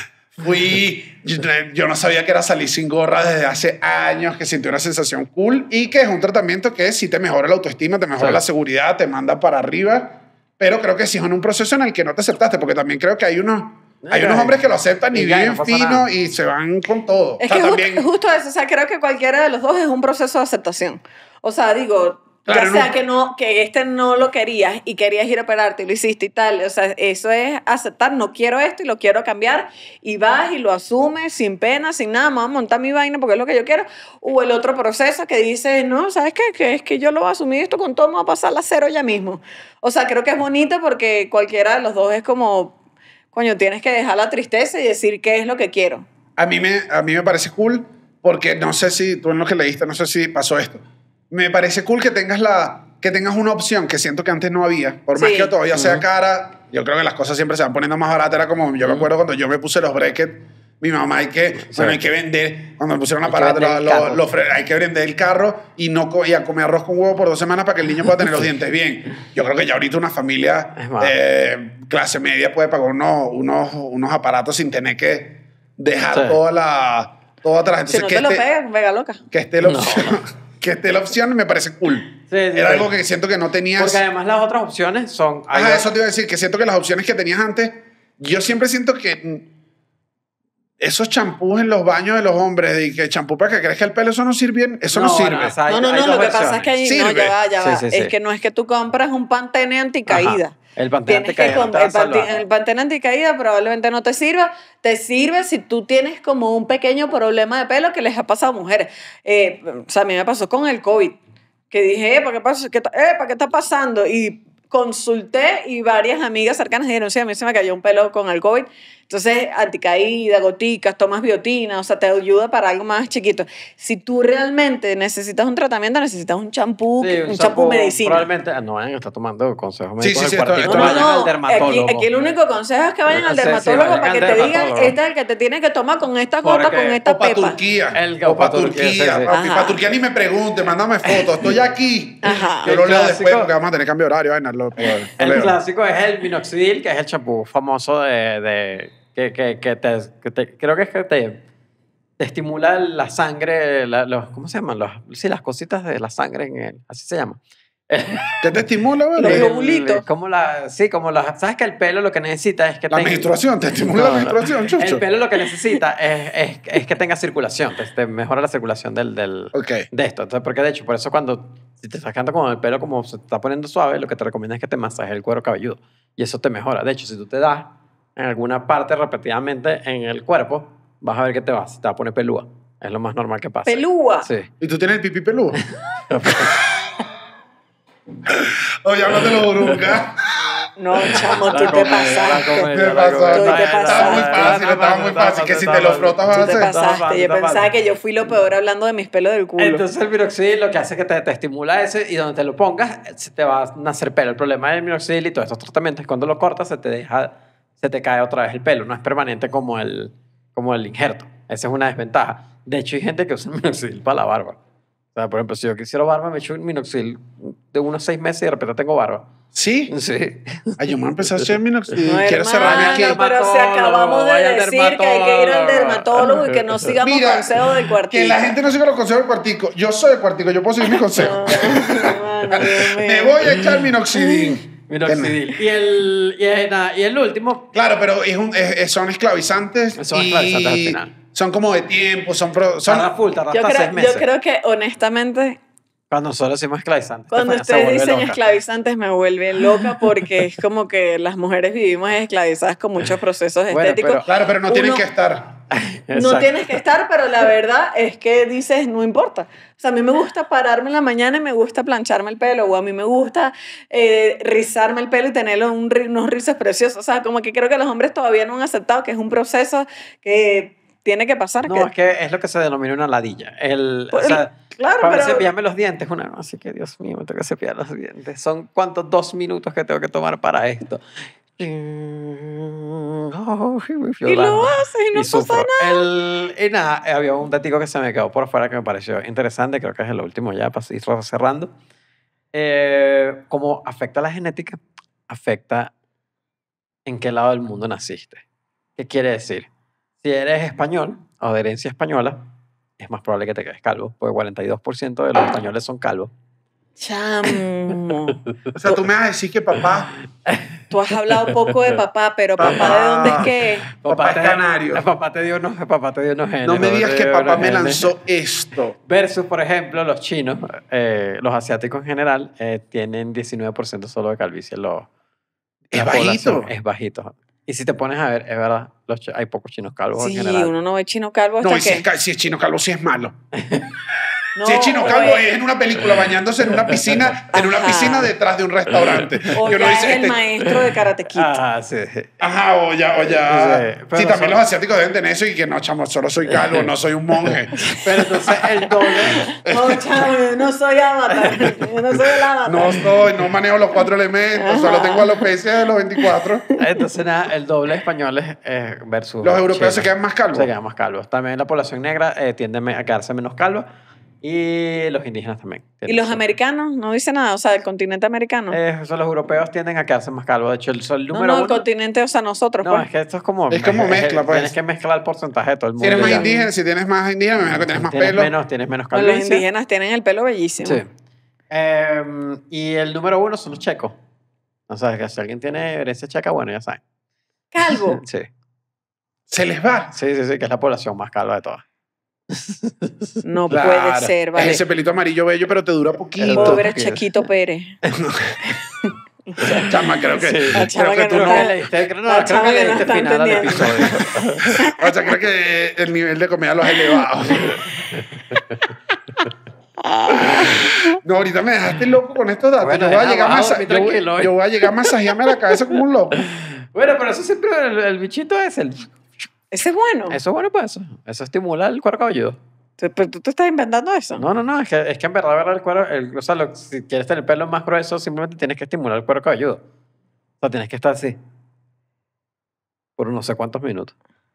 Yo no sabía que era salir sin gorra desde hace años, que sentí una sensación cool y que es un tratamiento que sí te mejora la autoestima, te mejora la seguridad, te manda para arriba. Pero creo que sí es en un proceso en el que no te aceptaste, porque también creo que hay unos hombres que lo aceptan y viven fino y se van con todo. Es que justo eso, o sea, creo que cualquiera de los dos es un proceso de aceptación. O sea, digo, Claro, ya sea no. que no lo querías y querías ir a operarte y lo hiciste y tal. O sea, eso es aceptar, no quiero esto y lo quiero cambiar. Y vas y lo asumes sin pena, sin nada, me voy a montar mi vaina porque es lo que yo quiero. O el otro proceso que dice, no, ¿sabes qué? Que es que yo lo voy a asumir esto con todo, me voy a pasar la cero ya mismo. O sea, creo que es bonito porque cualquiera de los dos es como, coño, tienes que dejar la tristeza y decir qué es lo que quiero. A mí me parece cool porque no sé si tú en lo que leíste, no sé si pasó esto. Me parece cool que tengas una opción que siento que antes no había. Por más Sí. que todavía sea cara, yo creo que las cosas siempre se van poniendo más baratas. Era como, yo me acuerdo cuando yo me puse los brackets, mi mamá hay que vender, cuando me pusieron Hay que aparato, vender el carro. hay que vender el carro y a comer arroz con huevo por 2 semanas para que el niño pueda tener los dientes bien. Yo creo que ya ahorita una familia Es más. clase media puede pagar unos aparatos sin tener que dejar Sí. todo atrás. Si no te lo pegas, vega loca. Que esté la opción. Que esté la opción me parece cool. Sí, Era sí. algo que siento que no tenías. Porque además las otras opciones son... Ajá, eso te iba a decir, que siento que las opciones que tenías antes, yo siempre siento que esos champús en los baños de los hombres y que champú para que crezca el pelo, eso no sirve. Eso no sirve. o sea, hay- No, hay dos lo que pasa es versiones. que ahí, no, Sirve. ya va. Sí, sí, Es sí. que no es que tú compras un Pantene anticaída. Ajá. El Pantene Tienes que anticaída no te va a salvar. el Pantene anticaída probablemente no te sirva. Te sirve si tú tienes como un pequeño problema de pelo que les ha pasado a mujeres. O sea, a mí me pasó con el COVID, que dije, ¿para qué pasa? ¿Para qué está pasando? Y consulté y varias amigas cercanas dijeron, sí, a mí se me cayó un pelo con el COVID. Entonces, anticaída, goticas, tomas biotina, o sea, te ayuda para algo más chiquito. Si tú realmente necesitas un tratamiento, necesitas un champú, Sí, un champú medicina. Probablemente no vayan a estar tomando consejos Sí, médicos sí, sí, del esto- cuartico, esto- vayan al dermatólogo. Aquí el único consejo es que vayan al Sí, sí, dermatólogo vayan para que al te digan, dermatólogo. este es el que te tiene que tomar con esta gota, Porque- con esta O para pepa. Turquía. O O pa' para Turquía, sí, Turquía. sí. Papi, Ajá. para Turquía ni me pregunte, mándame fotos. Estoy aquí. Ajá. Yo lo El leo después clásico- porque vamos a tener cambio de horario. Vaina, El clásico es el minoxidil, que es el champú famoso creo que es que te estimula la sangre, ¿cómo se llaman? Las cositas de la sangre, así se llama. ¿Qué te estimula, güey? Los El- globulitos. ¿Sabes que el pelo lo que necesita es que La menstruación, te estimula la menstruación, chucho. El pelo lo que necesita es que tenga circulación, te mejora la circulación Ok. de esto. Entonces, porque de hecho, por eso si te estás quedando con el pelo como se te está poniendo suave, lo que te recomienda es que te masajes el cuero cabelludo. Y eso te mejora. De hecho, si tú te das en alguna parte repetidamente en el cuerpo, vas a ver que te va a poner pelúa. Es lo más normal que pasa. Pelúa. Sí. ¿Y tú tienes el pipí peludo? Oye, háblate los burunga. No, chamo, tú La te comedia, pasaste. la comedia, ¿Qué la pasó? comedia. Tú te Estaba muy pasaste. fácil, estaba muy fácil. Que si te lo frotas vas a Tú te hacer. pasaste. Yo Está pensaba fácil. que yo fui lo peor hablando de mis pelos del culo. Entonces el minoxidil lo que hace es que te estimula ese y donde te lo pongas se te va a nacer pelo. El problema del minoxidil y todos estos tratamientos es cuando lo cortas se te cae otra vez el pelo. No es permanente como el injerto. Esa es una desventaja. De hecho hay gente que usa el minoxidil para la barba. O sea, por ejemplo, si yo quisiera barba me echo un minoxidil de unos 6 meses y de repente tengo barba. ¿Sí? Sí. Ay, yo me voy a empezar a hacer minoxidil. No, Quiero cerrarme hermano, aquí. pero si acabamos de Vaya al decir que hay que ir al dermatólogo y que no sigamos Mira, consejos del cuartito. que la gente no siga los consejos del cuartico. Yo soy el cuartico, yo puedo seguir mi consejo. Hermano, Dios mío. Me voy a echar minoxidil. Minoxidil. Y el último, Claro, pero son esclavizantes. Son esclavizantes al final. Son como de tiempo, son tarda full, tarda hasta 6 meses. Yo creo que honestamente Cuando nosotros decimos esclavizantes. cuando Estefania se ustedes vuelve dicen loca. esclavizantes me vuelven loca porque es como que las mujeres vivimos esclavizadas con muchos procesos Bueno, estéticos. Claro, pero no tienen Uno- que estar. No Exacto. tienes que estar, pero la verdad es que dices, no importa. O sea, a mí me gusta pararme en la mañana y me gusta plancharme el pelo, o a mí me gusta rizarme el pelo y tenerlo unos rizos preciosos. O sea, como que creo que los hombres todavía no han aceptado que es un proceso que tiene que pasar. No, que, es que es lo que se denomina una ladilla. O Pues, sea, claro, para pero- cepillarme los dientes, así que Dios mío, me tengo que cepillar los dientes. ¿Son cuántos 2 minutos que tengo que tomar para esto? y lo haces y no pasa sufro. nada. Y nada, había un datico que se me quedó por fuera que me pareció interesante, creo que es el último ya para ir cerrando. ¿Cómo afecta la genética? Afecta en qué lado del mundo naciste. ¿Qué quiere decir? Si eres español o de herencia española, es más probable que te quedes calvo, porque 42% de los españoles son calvos. Chamo. O sea, tú me vas a decir que papá Tú has hablado poco de papá, pero papá, ¿de dónde es que es? Papá es canario. Papá te dio unos genes. No me digas que te dio papá unos me genes. lanzó esto. Versus, por ejemplo, los chinos, los asiáticos en general, tienen 19% solo de calvicie. Es La bajito. población es bajito. Y si te pones a ver, es verdad, hay pocos chinos calvos en Sí, general. uno no ve chino calvo hasta No, y si que... si es chino calvo, sí es malo. No, Si es chino calvo, oye, es en una película bañándose en una piscina, Ajá. detrás de un restaurante. O Que uno ya dice, es el maestro de Karate Kid. Ah, sí. Ajá, o ya. Sí, pero Sí, también son- los asiáticos deben tener eso y que no, chamo, solo soy calvo, no soy un monje. Pero entonces el doble, No, chavo, yo no soy Avatar. Yo no soy el Avatar. No manejo los 4 elementos, solo tengo alopecia de los 24. entonces nada, el doble de españoles versus Los europeos se chinos. quedan más calvos. Se quedan más calvos. También la población negra tiende a quedarse menos calva y los indígenas también. ¿Y los americanos? No dice nada, o sea, el continente americano. Los europeos tienden a quedarse más calvos. De hecho, el No, número no, el uno... continente, o sea, nosotros, No, pues. es que esto es como... Es como mezcla, pues. Tienes que mezclar el porcentaje de todo el mundo. Si eres más ya. indígena, si tienes más indígena, me imagino que tienes más pelo. Tienes menos Bueno, los calvicie. indígenas tienen el pelo bellísimo. Sí. Y el número uno son los checos. O sea, que si alguien tiene herencia checa, bueno, ya saben. Calvo. Sí. Se les va. Sí, que es la población más calva de todas. No Claro. puede ser, Es vale. ese pelito amarillo bello, pero te dura poquito. Pobre Poquito. Chequito Pérez. Chama, creo que, Sí. La chama creo que que tú no no. está- Creo La chama que que le no diste está final al entendiendo. episodio. O sea, creo que el nivel de comida lo has elevado. No, ahorita me dejaste loco con estos datos. Bueno, yo voy a deja, llegar vas a más dormir tranquilo, yo voy a llegar a masajearme la cabeza como un loco. Bueno, pero eso siempre, el bichito es el... Ese es bueno. Eso es bueno para eso. Eso estimula el cuero cabelludo. Pero tú te estás inventando eso. No, es que en verdad el cuero, o sea, si quieres tener el pelo más grueso, simplemente tienes que estimular el cuero cabelludo. O sea, tienes que estar así. Por no sé cuántos minutos.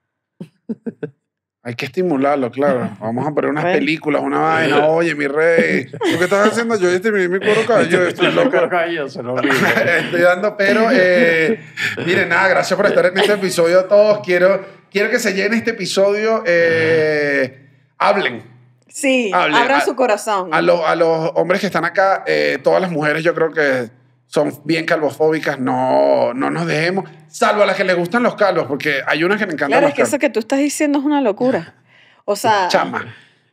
Hay que estimularlo, claro. Vamos a poner unas Bueno. películas, una vaina. Oye, mi rey, ¿tú qué estás haciendo? Yo ya terminé mi cuero cabelludo. Estoy El loco. cuero cabelludo se lo olvida. Estoy dando, pero miren, nada, gracias por estar en este episodio a todos. Quiero que se llene este episodio. Hablen. Sí, Hable. abran su corazón. A los hombres que están acá, todas las mujeres yo creo que son bien calvofóbicas. No nos dejemos. Salvo a las que les gustan los calvos, porque hay unas que me encantan Claro, los es que eso calvos. que tú estás diciendo es una locura. O sea, Chama.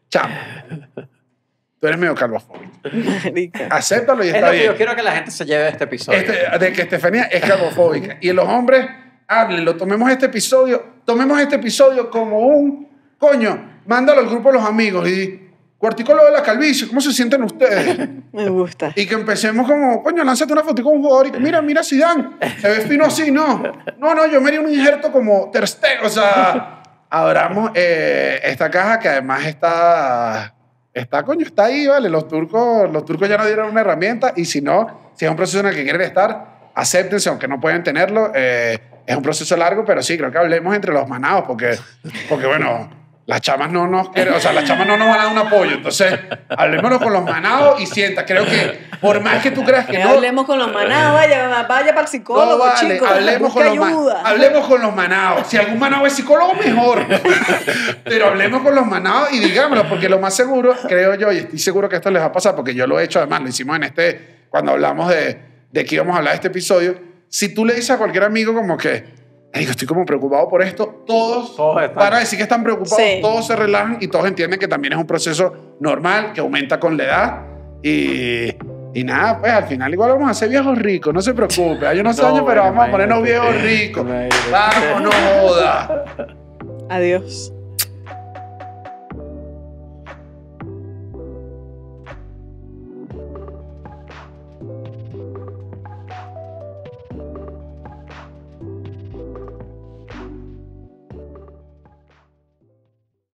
Tú eres medio calvofóbico. marica. Acéptalo y Es está lo que yo bien. quiero que la gente se lleve de este episodio. De que Estefanía es calvofóbica. Y los hombres, háblenlo. Tomemos este episodio como un coño. Mándalo al grupo de los amigos y di, cuarticolo de la calvicie, ¿cómo se sienten ustedes? Me gusta. Y que empecemos como, coño, lánzate una foto con un jugador y que mira Zidane, se ve fino así, no, yo me haría un injerto como Ter Stegen, o sea, abramos esta caja que además está ahí, ¿vale? Los turcos ya nos dieron una herramienta y si no, si es un proceso en el que quieren estar, acéptense, aunque no pueden tenerlo, es un proceso largo, pero sí, creo que hablemos entre los manados, porque bueno, las chamas no nos quieren, o sea, las chamas no nos van a dar un apoyo. Entonces, hablémonos con los manados y sienta. Creo que, por más que tú creas que no. Hablemos con los manados, vaya para el psicólogo, No vale, chicos. hablemos busca con, los ayuda. hablemos con los manados. Si algún manado es psicólogo, mejor. Pero hablemos con los manados y digámoslo, porque lo más seguro, creo yo, y estoy seguro que esto les va a pasar, porque yo lo he hecho, además, lo hicimos cuando hablamos de que íbamos a hablar de este episodio. Si tú le dices a cualquier amigo como que, digo, estoy como preocupado por esto, todos están. para decir que están preocupados, Sí. todos se relajan y todos entienden que también es un proceso normal, que aumenta con la edad. Y nada, pues al final igual vamos a ser viejos ricos, no se preocupe. Hay unos No, años, pero vamos a ponernos imagínate. viejos ricos. Imagínate. Vamos, no joda. Adiós.